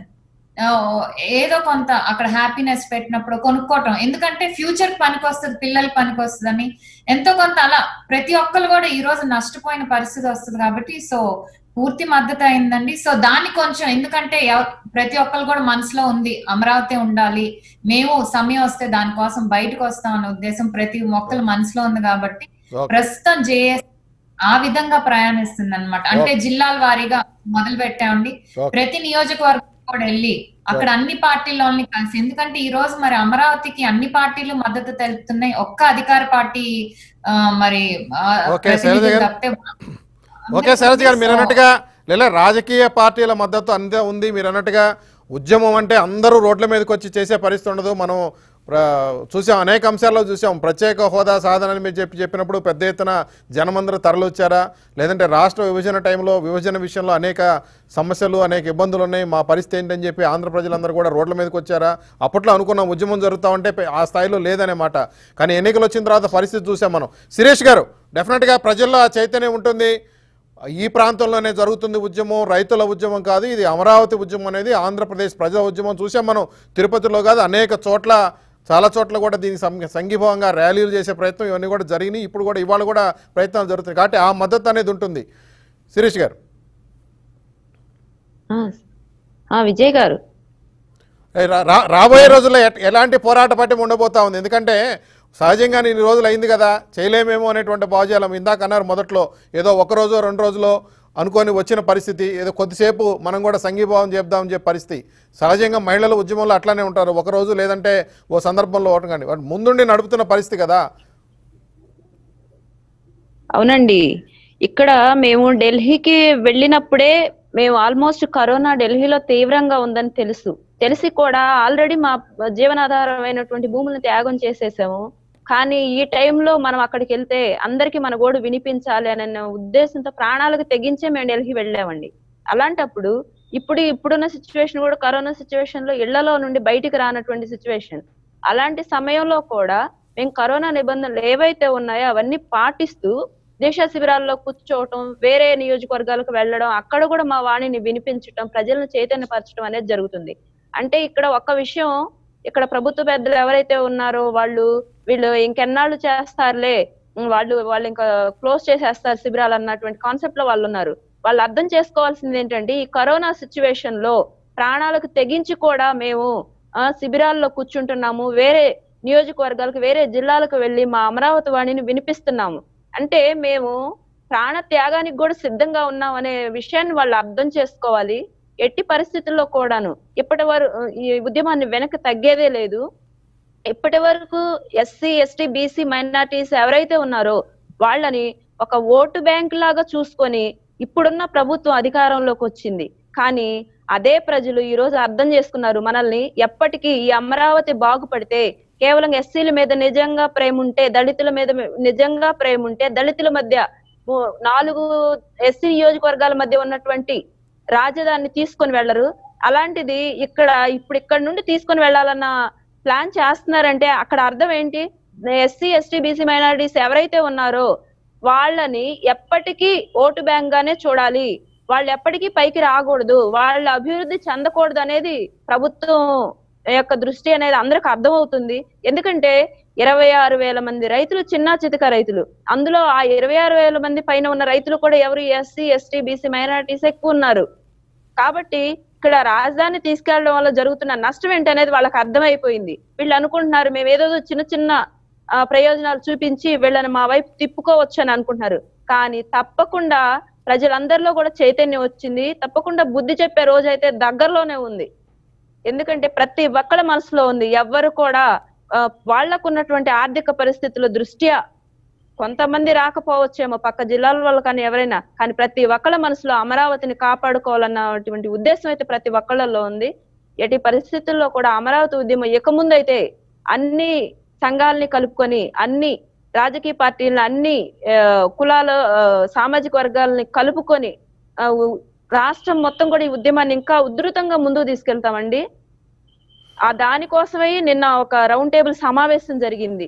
ఏదో కొంత అక్కడ హ్యాపీనెస్ పెట్టినప్పుడు కొనుక్కోవటం, ఎందుకంటే ఫ్యూచర్ పనికి వస్తుంది, పిల్లలకి పనికి వస్తుందని ఎంతో కొంత అలా ప్రతి ఒక్కరు కూడా ఈ రోజు నష్టపోయిన పరిస్థితి వస్తుంది. కాబట్టి సో పూర్తి మద్దతు అయిందండి. సో దాన్ని కొంచెం, ఎందుకంటే ప్రతి ఒక్కరు కూడా మనసులో ఉంది అమరావతి ఉండాలి, మేము సమయం వస్తే దానికోసం బయటకు వస్తాం అనే ఉద్దేశం ప్రతి ఒక్కరు మనసులో ఉంది. కాబట్టి ప్రస్తుతం జేఏసీ ఆ విధంగా ప్రయాణిస్తుంది అనమాట. అంటే జిల్లాల వారీగా మొదలు పెట్టామండి. ప్రతి నియోజకవర్గం కూడా వెళ్ళి అక్కడ అన్ని పార్టీలని కలిసి, ఎందుకంటే ఈ రోజు మరి అమరావతికి అన్ని పార్టీలు మద్దతు తెలుపుతున్నాయి, ఒక్క అధికార పార్టీ మరి ఓకే శైలజ గారు, మీరు అన్నట్టుగా లేదా రాజకీయ పార్టీల మద్దతు అంతే ఉంది. మీరు అన్నట్టుగా ఉద్యమం అంటే అందరూ రోడ్ల మీదకి వచ్చి చేసే పరిస్థితి ఉండదు. మనం చూసాం, అనేక అంశాల్లో చూసాం. ప్రత్యేక హోదా సాధన అని మీరు చెప్పినప్పుడు పెద్ద ఎత్తున జనమందరూ తరలివచ్చారా, లేదంటే రాష్ట్ర విభజన టైంలో విభజన విషయంలో అనేక సమస్యలు, అనేక ఇబ్బందులు ఉన్నాయి, మా పరిస్థితి ఏంటని చెప్పి ఆంధ్ర ప్రజలందరూ కూడా రోడ్ల మీదకి వచ్చారా? అప్పట్లో అనుకున్నాం ఉద్యమం జరుగుతామంటే ఆ స్థాయిలో లేదనే మాట. కానీ ఎన్నికలు వచ్చిన తర్వాత పరిస్థితి చూసాం మనం. శిరీష్ గారు, డెఫినెట్గా ప్రజల్లో ఆ చైతన్యం ఉంటుంది. ఈ ప్రాంతంలోనే జరుగుతుంది ఉద్యమం, రైతుల ఉద్యమం కాదు, ఇది అమరావతి ఉద్యమం అనేది ఆంధ్రప్రదేశ్ ప్రజల ఉద్యమం. చూసాం మనం, తిరుపతిలో కాదు అనేక చోట్ల, చాలా చోట్ల కూడా దీనికి సంఘీభావంగా ర్యాలీలు చేసే ప్రయత్నం ఇవన్నీ కూడా జరిగినాయి. ఇప్పుడు కూడా ఇవాళ కూడా ప్రయత్నాలు జరుగుతాయి. కాబట్టి ఆ మద్దతు అనేది ఉంటుంది. శిరీష్ గారు. విజయ్ గారు, రాబోయే రోజుల్లో ఎలాంటి పోరాట పట్టిం ఉండబోతా ఉంది? ఎందుకంటే సహజంగా ఇన్ని రోజులు అయింది కదా, చేయలేమేమో అనేటువంటి భావజాలం. ఇందాక అన్నారు మొదట్లో ఏదో ఒక రోజు 2 రోజులో అనుకొని వచ్చిన పరిస్థితి, ఏదో కొద్దిసేపు మనం కూడా సంఘీభావం చెప్దామని చెప్పే పరిస్థితి. సహజంగా మహిళల ఉద్యమంలో అట్లానే ఉంటారు, ఒక రోజు లేదంటే ఓ సందర్భంలో ఒకటి కానీ ముందుండి నడుపుతున్న పరిస్థితి కదా. అవునండి, ఇక్కడ మేము ఢిల్లీకి వెళ్ళినప్పుడే మేము ఆల్మోస్ట్ కరోనా ఢిల్లీలో తీవ్రంగా ఉందని తెలిసి కూడా ఆల్రెడీ మా జీవనాధారమైనటువంటి భూములను త్యాగం చేసేసాము. కానీ ఈ టైంలో మనం అక్కడికి వెళ్తే అందరికి మన గోడు వినిపించాలి అనే ఉద్దేశంతో ప్రాణాలకు తెగించే మేము ఢిల్లీ వెళ్ళామండి. అలాంటప్పుడు ఇప్పుడున్న సిచ్యువేషన్ కూడా కరోనా సిచ్యువేషన్ లో ఇళ్లలో నుండి బయటికి రానటువంటి సిచ్యువేషన్. అలాంటి సమయంలో కూడా మేము కరోనా నిబంధనలు ఏవైతే ఉన్నాయో అవన్నీ పాటిస్తూ దీక్షా శిబిరాల్లో కూర్చోవటం, వేరే నియోజకవర్గాలకు వెళ్ళడం, అక్కడ కూడా మా వాణిని వినిపించటం, ప్రజలను చైతన్యపరచడం అనేది జరుగుతుంది. అంటే ఇక్కడ ఒక్క విషయం, ఇక్కడ ప్రభుత్వ పెద్దలు ఎవరైతే ఉన్నారో వీళ్ళు ఇంకెన్నాళ్ళు చేస్తారులే, వాళ్ళు ఇంకా క్లోజ్ చేసేస్తారు శిబిరాలు అన్నటువంటి కాన్సెప్ట్ లో వాళ్ళు ఉన్నారు. వాళ్ళు అర్థం చేసుకోవాల్సింది ఏంటంటే ఈ కరోనా సిచ్యువేషన్ లో ప్రాణాలకు తెగించి కూడా మేము శిబిరాల్లో కూర్చుంటున్నాము, వేరే నియోజకవర్గాలకు వేరే జిల్లాలకు వెళ్ళి మా అమరావతి వాణిని వినిపిస్తున్నాము. అంటే మేము ప్రాణ త్యాగానికి కూడా సిద్ధంగా ఉన్నాం అనే విషయాన్ని వాళ్ళు అర్థం చేసుకోవాలి. ఎట్టి పరిస్థితుల్లో కూడాను ఇప్పటి వరకు ఈ ఉద్యమాన్ని వెనక్కి తగ్గేదే లేదు. ఇప్పటి వరకు ఎస్సీ, ఎస్టీ, బీసీ మైనారిటీస్ ఎవరైతే ఉన్నారో వాళ్ళని ఒక ఓటు బ్యాంక్ లాగా చూసుకొని ఇప్పుడున్న ప్రభుత్వం అధికారంలోకి వచ్చింది. కానీ అదే ప్రజలు ఈ రోజు అర్థం చేసుకున్నారు మనల్ని. ఎప్పటికీ ఈ అమరావతి బాగుపడితే కేవలం ఎస్సీల మీద నిజంగా ప్రేమ ఉంటే, దళితుల మీద నిజంగా ప్రేమ ఉంటే, దళితుల మధ్య 4 ఎస్సీ నియోజకవర్గాల మధ్య ఉన్నటువంటి రాజధానిని తీసుకొని వెళ్లరు. అలాంటిది ఇక్కడ నుండి తీసుకొని వెళ్ళాలన్న ప్లాన్ చేస్తున్నారంటే అక్కడ అర్థం ఏంటి? ఎస్సీ ఎస్టీ బీసీ మైనారిటీస్ ఎవరైతే ఉన్నారో వాళ్ళని ఎప్పటికీ ఓటు బ్యాంక్ గానే చూడాలి, వాళ్ళు ఎప్పటికీ పైకి రాకూడదు, వాళ్ళ అభివృద్ధి చెందకూడదు అనేది ప్రభుత్వం యొక్క దృష్టి అనేది అందరికి అర్థమవుతుంది. ఎందుకంటే 26,000 మంది రైతులు చిన్న చితక రైతులు, అందులో ఆ 26,000 మంది పైన ఉన్న రైతులు కూడా ఎవరు? ఎస్సీ ఎస్టీ బీసీ మైనారిటీస్ ఎక్కువ ఉన్నారు. కాబట్టి ఇక్కడ రాజధాని తీసుకెళ్లడం వల్ల జరుగుతున్న నష్టం ఏంటనేది వాళ్ళకి అర్థమైపోయింది. వీళ్ళు అనుకుంటున్నారు మేము ఏదో చిన్న చిన్న ప్రయోజనాలు చూపించి వీళ్ళని మా వైపు తిప్పుకోవచ్చు అని అనుకుంటున్నారు. కానీ తప్పకుండా ప్రజలందరిలో కూడా చైతన్యం వచ్చింది. తప్పకుండా బుద్ధి చెప్పే రోజు అయితే దగ్గరలోనే ఉంది. ఎందుకంటే ప్రతి ఒక్కళ్ళ మనసులో ఉంది. ఎవ్వరు కూడా వాళ్లకు ఉన్నటువంటి ఆర్థిక పరిస్థితుల దృష్ట్యా కొంతమంది రాకపోవచ్చేమో పక్క జిల్లాల వాళ్ళు కానీ ఎవరైనా, కానీ ప్రతి ఒక్కళ్ళ మనసులో అమరావతిని కాపాడుకోవాలన్నటువంటి ఉద్దేశం అయితే ప్రతి ఒక్కళ్ళలో ఉంది. ఎట్టి పరిస్థితుల్లో కూడా అమరావతి ఉద్యమం ఇక ముందైతే అన్ని సంఘాలని కలుపుకొని, అన్ని రాజకీయ పార్టీలను, అన్ని కులాల సామాజిక వర్గాలని కలుపుకొని రాష్ట్రం మొత్తం కూడా ఈ ఉద్యమాన్ని ఇంకా ఉధృతంగా ముందుకు తీసుకెళ్తామండి. దానికోసమే నిన్న ఒక రౌండ్ టేబుల్ సమావేశం జరిగింది.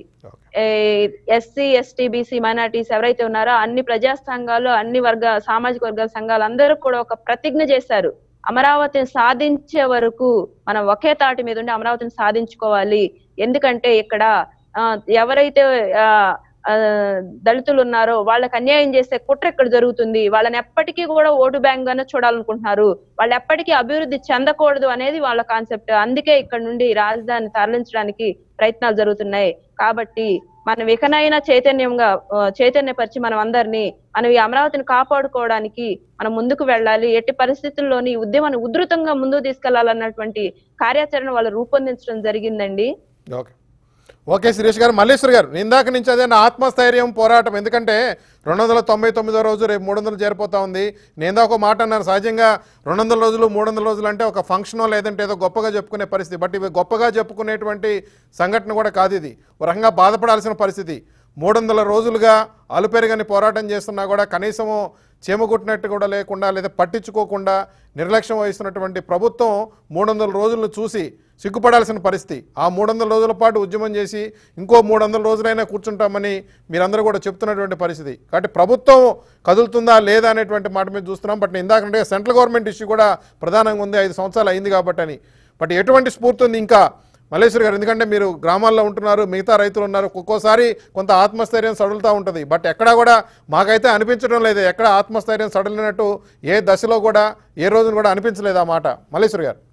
ఎస్సీ ఎస్టీ బీసీ మైనారిటీస్ ఎవరైతే ఉన్నారో అన్ని ప్రజా సంఘాలు, అన్ని సామాజిక వర్గాల సంఘాలు అందరూ కూడా ఒక ప్రతిజ్ఞ చేశారు. అమరావతిని సాధించే వరకు మనం ఒకే తాటి మీద ఉండి అమరావతిని సాధించుకోవాలి. ఎందుకంటే ఇక్కడ ఎవరైతే దళితులు ఉన్నారో వాళ్ళకి అన్యాయం చేసే కుట్ర ఇక్కడ జరుగుతుంది. వాళ్ళని ఎప్పటికీ కూడా ఓటు బ్యాంక్ గానే చూడాలనుకుంటున్నారు. వాళ్ళు ఎప్పటికీ అభివృద్ధి చెందకూడదు అనేది వాళ్ళ కాన్సెప్ట్. అందుకే ఇక్కడ నుండి రాజధాని తరలించడానికి ప్రయత్నాలు జరుగుతున్నాయి. కాబట్టి మనం ఇకనైనా చైతన్యపరిచి మనం అందరినీ ఈ అమరావతిని కాపాడుకోవడానికి మనం ముందుకు వెళ్ళాలి. ఎట్టి పరిస్థితుల్లోని ఈ ఉద్యమాన్ని ఉధృతంగా ముందుకు తీసుకెళ్లాలన్నటువంటి కార్యాచరణ వాళ్ళు రూపొందించడం జరిగిందండి. ఓకే శిరీష్ గారు. మల్లేశ్వర్ గారు, ఇందాక నుంచి అదే నా ఆత్మస్థైర్యం పోరాటం. ఎందుకంటే 299వ రోజు రేపు 300 చేరిపోతా ఉంది. నేను ఒక మాట అన్నాను, సహజంగా 200 రోజులు 300 రోజులు అంటే ఒక ఫంక్షనో లేదంటే ఏదో గొప్పగా చెప్పుకునే పరిస్థితి. బట్ ఇవి గొప్పగా చెప్పుకునేటువంటి సంఘటన కూడా కాదు. ఇది ఒక రకంగా బాధపడాల్సిన పరిస్థితి. 300 రోజులుగా అలుపెరగని పోరాటం చేస్తున్నా కూడా కనీసము చేమగుట్టినట్టు కూడా లేకుండా లేదా పట్టించుకోకుండా నిర్లక్ష్యం వహిస్తున్నటువంటి ప్రభుత్వం 300 రోజులను చూసి సిగ్గుపడాల్సిన పరిస్థితి. ఆ 300 రోజుల పాటు ఉద్యమం చేసి ఇంకో 300 రోజులైనా కూర్చుంటామని మీరందరూ కూడా చెప్తున్నటువంటి పరిస్థితి. కాబట్టి ప్రభుత్వం కదులుతుందా లేదా అనేటువంటి మాట మీద చూస్తున్నాం. బట్ ఇందాకంటే సెంట్రల్ గవర్నమెంట్ ఇష్యూ కూడా ప్రధానంగా ఉంది, 5 సంవత్సరాలు అయింది కాబట్టి అని. బట్ ఎటువంటి స్ఫూర్తి ఉంది ఇంకా మల్లేశ్వర్ గారు? ఎందుకంటే మీరు గ్రామాల్లో ఉంటున్నారు, మిగతా రైతులు ఉన్నారు, ఒక్కోసారి కొంత ఆత్మస్థైర్యం సడులుతూ ఉంటుంది. బట్ ఎక్కడా కూడా మాకైతే అనిపించడం లేదు, ఎక్కడ ఆత్మస్థైర్యం సడలినట్టు ఏ దశలో కూడా ఏ రోజున కూడా అనిపించలేదు ఆ మాట. మల్లేశ్వర్ గారు.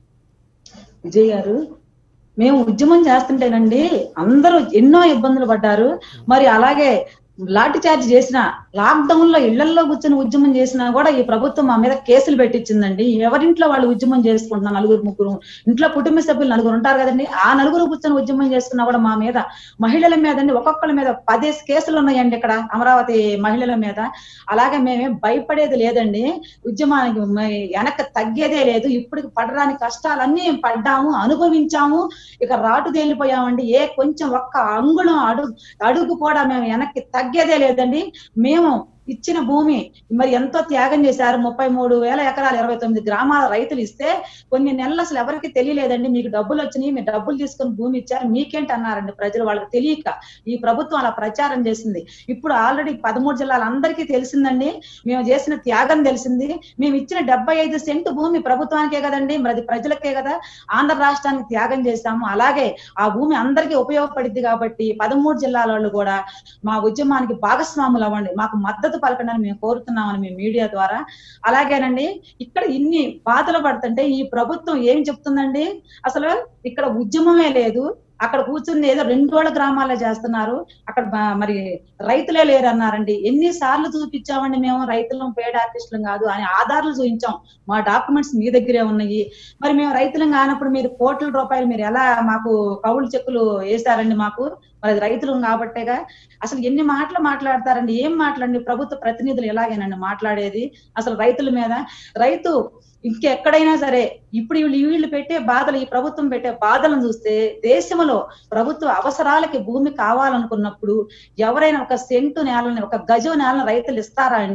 విజయ్ గారు, మేము ఉద్యమం చేస్తుంటేనండి అందరూ ఎన్నో ఇబ్బందులు పడ్డారు. మరి అలాగే లాఠీ చార్జ్ చేసిన, లాక్డౌన్ లో ఇళ్లలో కూర్చొని ఉద్యమం చేసినా కూడా ఈ ప్రభుత్వం మా మీద కేసులు పెట్టించిందండి. ఎవరింట్లో వాళ్ళు ఉద్యమం చేసుకుంటున్నా, 4-3 ఇంట్లో కుటుంబ సభ్యులు 4 ఉంటారు కదండి, ఆ 4 కూర్చొని ఉద్యమం చేసుకున్నా కూడా మా మీద, మహిళల మీద అండి ఒక్కొక్కరి మీద 10 కేసులు ఉన్నాయండి ఇక్కడ అమరావతి మహిళల మీద. అలాగే మేమేం భయపడేది లేదండి, ఉద్యమానికి వెనక్కి తగ్గేదే లేదు. ఇప్పటికి పడడానికి కష్టాలన్నీ పడ్డాము, అనుభవించాము, ఇక రాటు తేలిపోయామండి. కొంచెం ఒక్క అంగుళం అడుగు కూడా మేము వెనక్కి తగ్గేదే లేదండి. మేము ఇచ్చిన భూమి మరి ఎంతో త్యాగం చేశారు. 33,000 ఎకరాలు 29 గ్రామాల రైతులు ఇస్తే కొన్ని నెలలు అసలు ఎవరికి తెలియలేదండి. మీకు డబ్బులు వచ్చినాయి, మీరు డబ్బులు తీసుకొని భూమి ఇచ్చారు, మీకేంటి అన్నారండి ప్రజలు. వాళ్ళకి తెలియక ఈ ప్రభుత్వం అలా ప్రచారం చేసింది. ఇప్పుడు ఆల్రెడీ 13 జిల్లాలందరికీ తెలిసిందండి, మేము చేసిన త్యాగం తెలిసింది. మేము ఇచ్చిన 75 సెంటు భూమి ప్రభుత్వానికే కదండి, మరి అది ప్రజలకే కదా, ఆంధ్ర రాష్ట్రానికి త్యాగం చేశాము. అలాగే ఆ భూమి అందరికీ ఉపయోగపడింది కాబట్టి 13 జిల్లాల వాళ్ళు కూడా మా ఉద్యమానికి భాగస్వాములు అవ్వండి, మాకు మద్దతు పలకడానికి మేము కోరుతున్నామని మేము మీడియా ద్వారా. అలాగేనండి, ఇక్కడ ఇన్ని బాధలు పడుతుంటే ఈ ప్రభుత్వం ఏం చెప్తుందండి, అసలు ఇక్కడ ఉద్యమమే లేదు, అక్కడ కూర్చుని ఏదో 2 గ్రామాల్లో చేస్తున్నారు, అక్కడ మరి రైతులే లేరు అన్నారండి. ఎన్నిసార్లు చూపించామండి మేము, రైతులం పేడ్ ఆర్టిస్టులం కాదు అని ఆధారాలు చూపించాం, మా డాక్యుమెంట్స్ మీ దగ్గరే ఉన్నాయి. మరి మేము రైతులం కానప్పుడు మీరు కోట్ల రూపాయలు మీరు ఎలా మాకు కౌలు చెక్కులు వేశారండి మాకు, మరి రైతులు కాబట్టేగా. అసలు ఎన్ని మాటలు మాట్లాడతారండి, ఏం మాట్లాడండి, ప్రభుత్వ ప్రతినిధులు ఎలాగేనండి మాట్లాడేది అసలు రైతుల మీద. రైతు ఇంకెక్కడైనా సరే ఇప్పుడు వీళ్ళు పెట్టే బాధలు, ఈ ప్రభుత్వం పెట్టే బాధలను చూస్తే దేశంలో ప్రభుత్వ అవసరాలకి భూమి కావాలనుకున్నప్పుడు ఎవరైనా 1 సెంటు నేలని, 1 గజం నేలని రైతులు ఇస్తారా అండి?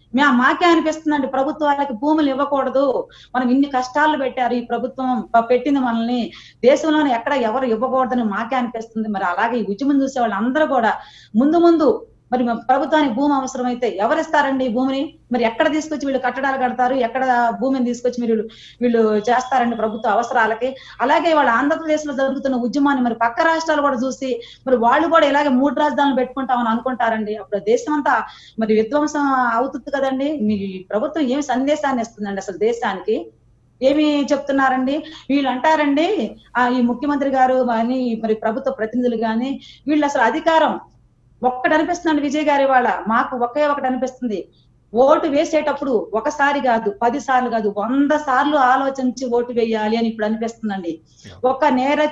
మాకే అనిపిస్తుందండి ప్రభుత్వాలకి భూములు ఇవ్వకూడదు, మనం ఇన్ని కష్టాలు పెట్టారు ఈ ప్రభుత్వం పెట్టింది మనల్ని, దేశంలోనే ఎక్కడ ఎవరు ఇవ్వకూడదని మాకే అనిపిస్తుంది. మరి అలాగే ఈ ఉద్యమం చూసే వాళ్ళు అందరూ కూడా ముందు మరి ప్రభుత్వానికి భూమి అవసరమైతే ఎవరిస్తారండి ఈ భూమిని? మరి ఎక్కడ తీసుకొచ్చి వీళ్ళు కట్టడాలు కడతారు, ఎక్కడ భూమిని తీసుకొచ్చి వీళ్ళు చేస్తారండి ప్రభుత్వ అవసరాలకి? అలాగే వాళ్ళ ఆంధ్రప్రదేశ్ లో జరుగుతున్న ఉద్యమాన్ని మరి పక్క రాష్ట్రాలు కూడా చూసి మరి వాళ్ళు కూడా ఇలాగే 3 రాజధానులు పెట్టుకుంటామని అనుకుంటారండి. అప్పుడు దేశం అంతా మరి విధ్వంసం అవుతుంది కదండి. మీ ప్రభుత్వం ఏమి సందేశాన్ని ఇస్తుందండి అసలు దేశానికి? ఏమి చెప్తున్నారండి వీళ్ళు అంటారండి, ఈ ముఖ్యమంత్రి గారు కానీ మరి ప్రభుత్వ ప్రతినిధులు కానీ వీళ్ళు అసలు అధికారం ఒక్కటి అనిపిస్తుందండి విజయ్ గారి వాళ్ళ మాకు ఒకటి అనిపిస్తుంది, ఓటు వేసేటప్పుడు ఒకసారి కాదు 10 సార్లు కాదు 100 సార్లు ఆలోచించి ఓటు వేయాలి అని ఇప్పుడు అనిపిస్తుందండి. ఒక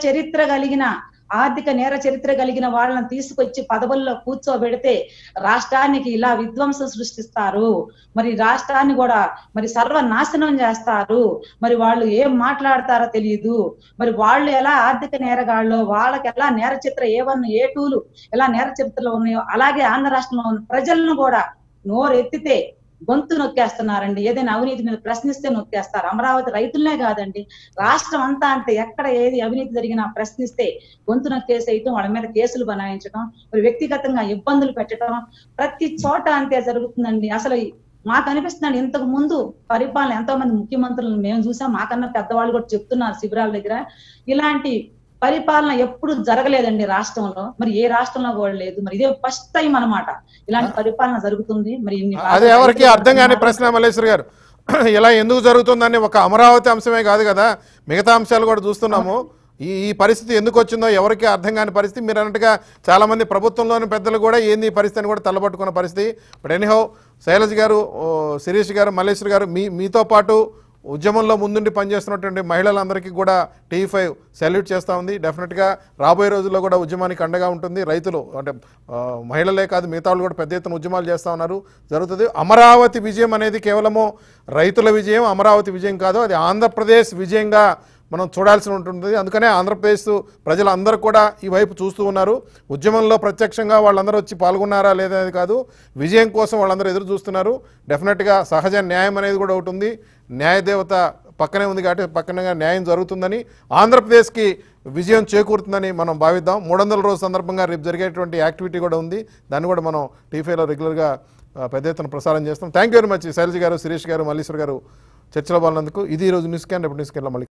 ఆర్థిక నేర చరిత్ర కలిగిన వాళ్ళని తీసుకొచ్చి పదవుల్లో కూర్చోబెడితే రాష్ట్రానికి ఇలా విధ్వంసం సృష్టిస్తారు, మరి రాష్ట్రాన్ని కూడా మరి సర్వనాశనం చేస్తారు, మరి వాళ్ళు ఏం మాట్లాడతారో తెలియదు, మరి వాళ్ళు ఎలా ఆర్థిక నేరగాళ్ళు, వాళ్ళకి ఎలా నేర చరిత్ర A1 A2లు ఎలా నేర చరిత్రలో ఉన్నాయో అలాగే ఆంధ్ర రాష్ట్రంలో ఉన్న ప్రజలను కూడా నోరెత్తితే గొంతు నొక్కేస్తున్నారండి. ఏదైనా అవినీతి మీద ప్రశ్నిస్తే నొక్కేస్తారు. అమరావతి రైతులనే కాదండి రాష్ట్రం అంతా అంటే ఎక్కడ ఏది అవినీతి జరిగినా ప్రశ్నిస్తే గొంతు నొక్కేసేయటం, వాళ్ళ మీద కేసులు బనాయించడం, మరి వ్యక్తిగతంగా ఇబ్బందులు పెట్టడం ప్రతి చోట అంతే జరుగుతుందండి. అసలు మాకు అనిపిస్తుందండి ఇంతకు ముందు పరిపాలన ఎంతో మంది ముఖ్యమంత్రులను మేము చూసాం, మాకన్నా పెద్దవాళ్ళు కూడా చెప్తున్నారు శిబిరాల దగ్గర, ఇలాంటి పరిపాలన ఎప్పుడు జరగలేదండి రాష్ట్రంలో. మరి ఏ రాష్ట్రంలో కూడా లేదు. మరి ఇదే ఫస్ట్ టైం అన్నమాట ఇలాంటి పరిపాలన జరుగుతుంది. మరి అదే ఎవరికి అర్థం కాని ప్రశ్న మల్లేశ్వరి గారు, ఇలా ఎందుకు జరుగుతుందని ఒక అమరావతి అంశమే కాదు కదా, మిగతా అంశాలు కూడా చూస్తున్నాము. ఈ పరిస్థితి ఎందుకు వచ్చిందో ఎవరికి అర్థం కాని పరిస్థితి. మీరు అన్నట్టుగా చాలా మంది ప్రభుత్వంలోని పెద్దలు కూడా ఏంది ఈ పరిస్థితి అని కూడా తల్లబట్టుకున్న పరిస్థితి. బట్ ఎనీహౌ శైలజ్ గారు, శిరీష్ గారు, మల్లేశ్వరి గారు, మీతో పాటు ఉద్యమంలో ముందుండి పనిచేస్తున్నటువంటి మహిళలందరికీ కూడా TV5 సెల్యూట్ చేస్తూ ఉంది. డెఫినెట్గా రాబోయే రోజుల్లో కూడా ఉద్యమానికి అండగా ఉంటుంది. రైతులు అంటే మహిళలే కాదు మిగతా వాళ్ళు కూడా పెద్ద ఎత్తున ఉద్యమాలు చేస్తూ ఉన్నారు, జరుగుతుంది. అమరావతి విజయం అనేది కేవలము రైతుల విజయం, అమరావతి విజయం కాదు, అది ఆంధ్రప్రదేశ్ విజయంగా మనం చూడాల్సి ఉంటుంది. అందుకనే ఆంధ్రప్రదేశ్ ప్రజలందరూ కూడా ఈ వైపు చూస్తూ ఉన్నారు. ఉద్యమంలో ప్రత్యక్షంగా వాళ్ళందరూ వచ్చి పాల్గొన్నారా లేదనేది కాదు, విజయం కోసం వాళ్ళందరూ ఎదురు చూస్తున్నారు. డెఫినెట్గా సహజ న్యాయం అనేది కూడా ఒకటి ఉంది, న్యాయదేవత పక్కనే ఉంది కాబట్టి పక్కనగా న్యాయం జరుగుతుందని, ఆంధ్రప్రదేశ్కి విజయం చేకూరుతుందని మనం భావిద్దాం. 300 రోజు సందర్భంగా రేపు జరిగేటువంటి యాక్టివిటీ కూడా ఉంది, దాన్ని కూడా మనం TV5లో రెగ్యులర్గా పెద్ద ఎత్తున ప్రసారం చేస్తాం. Thank you very much Shailaja garu, Sirish garu, Malleswar garu చర్చలో పాల్గొన్నందుకు. ఇది ఈరోజు న్యూస్ క్యాన్. రేపు న్యూస్ క్యాన్లో మళ్ళీ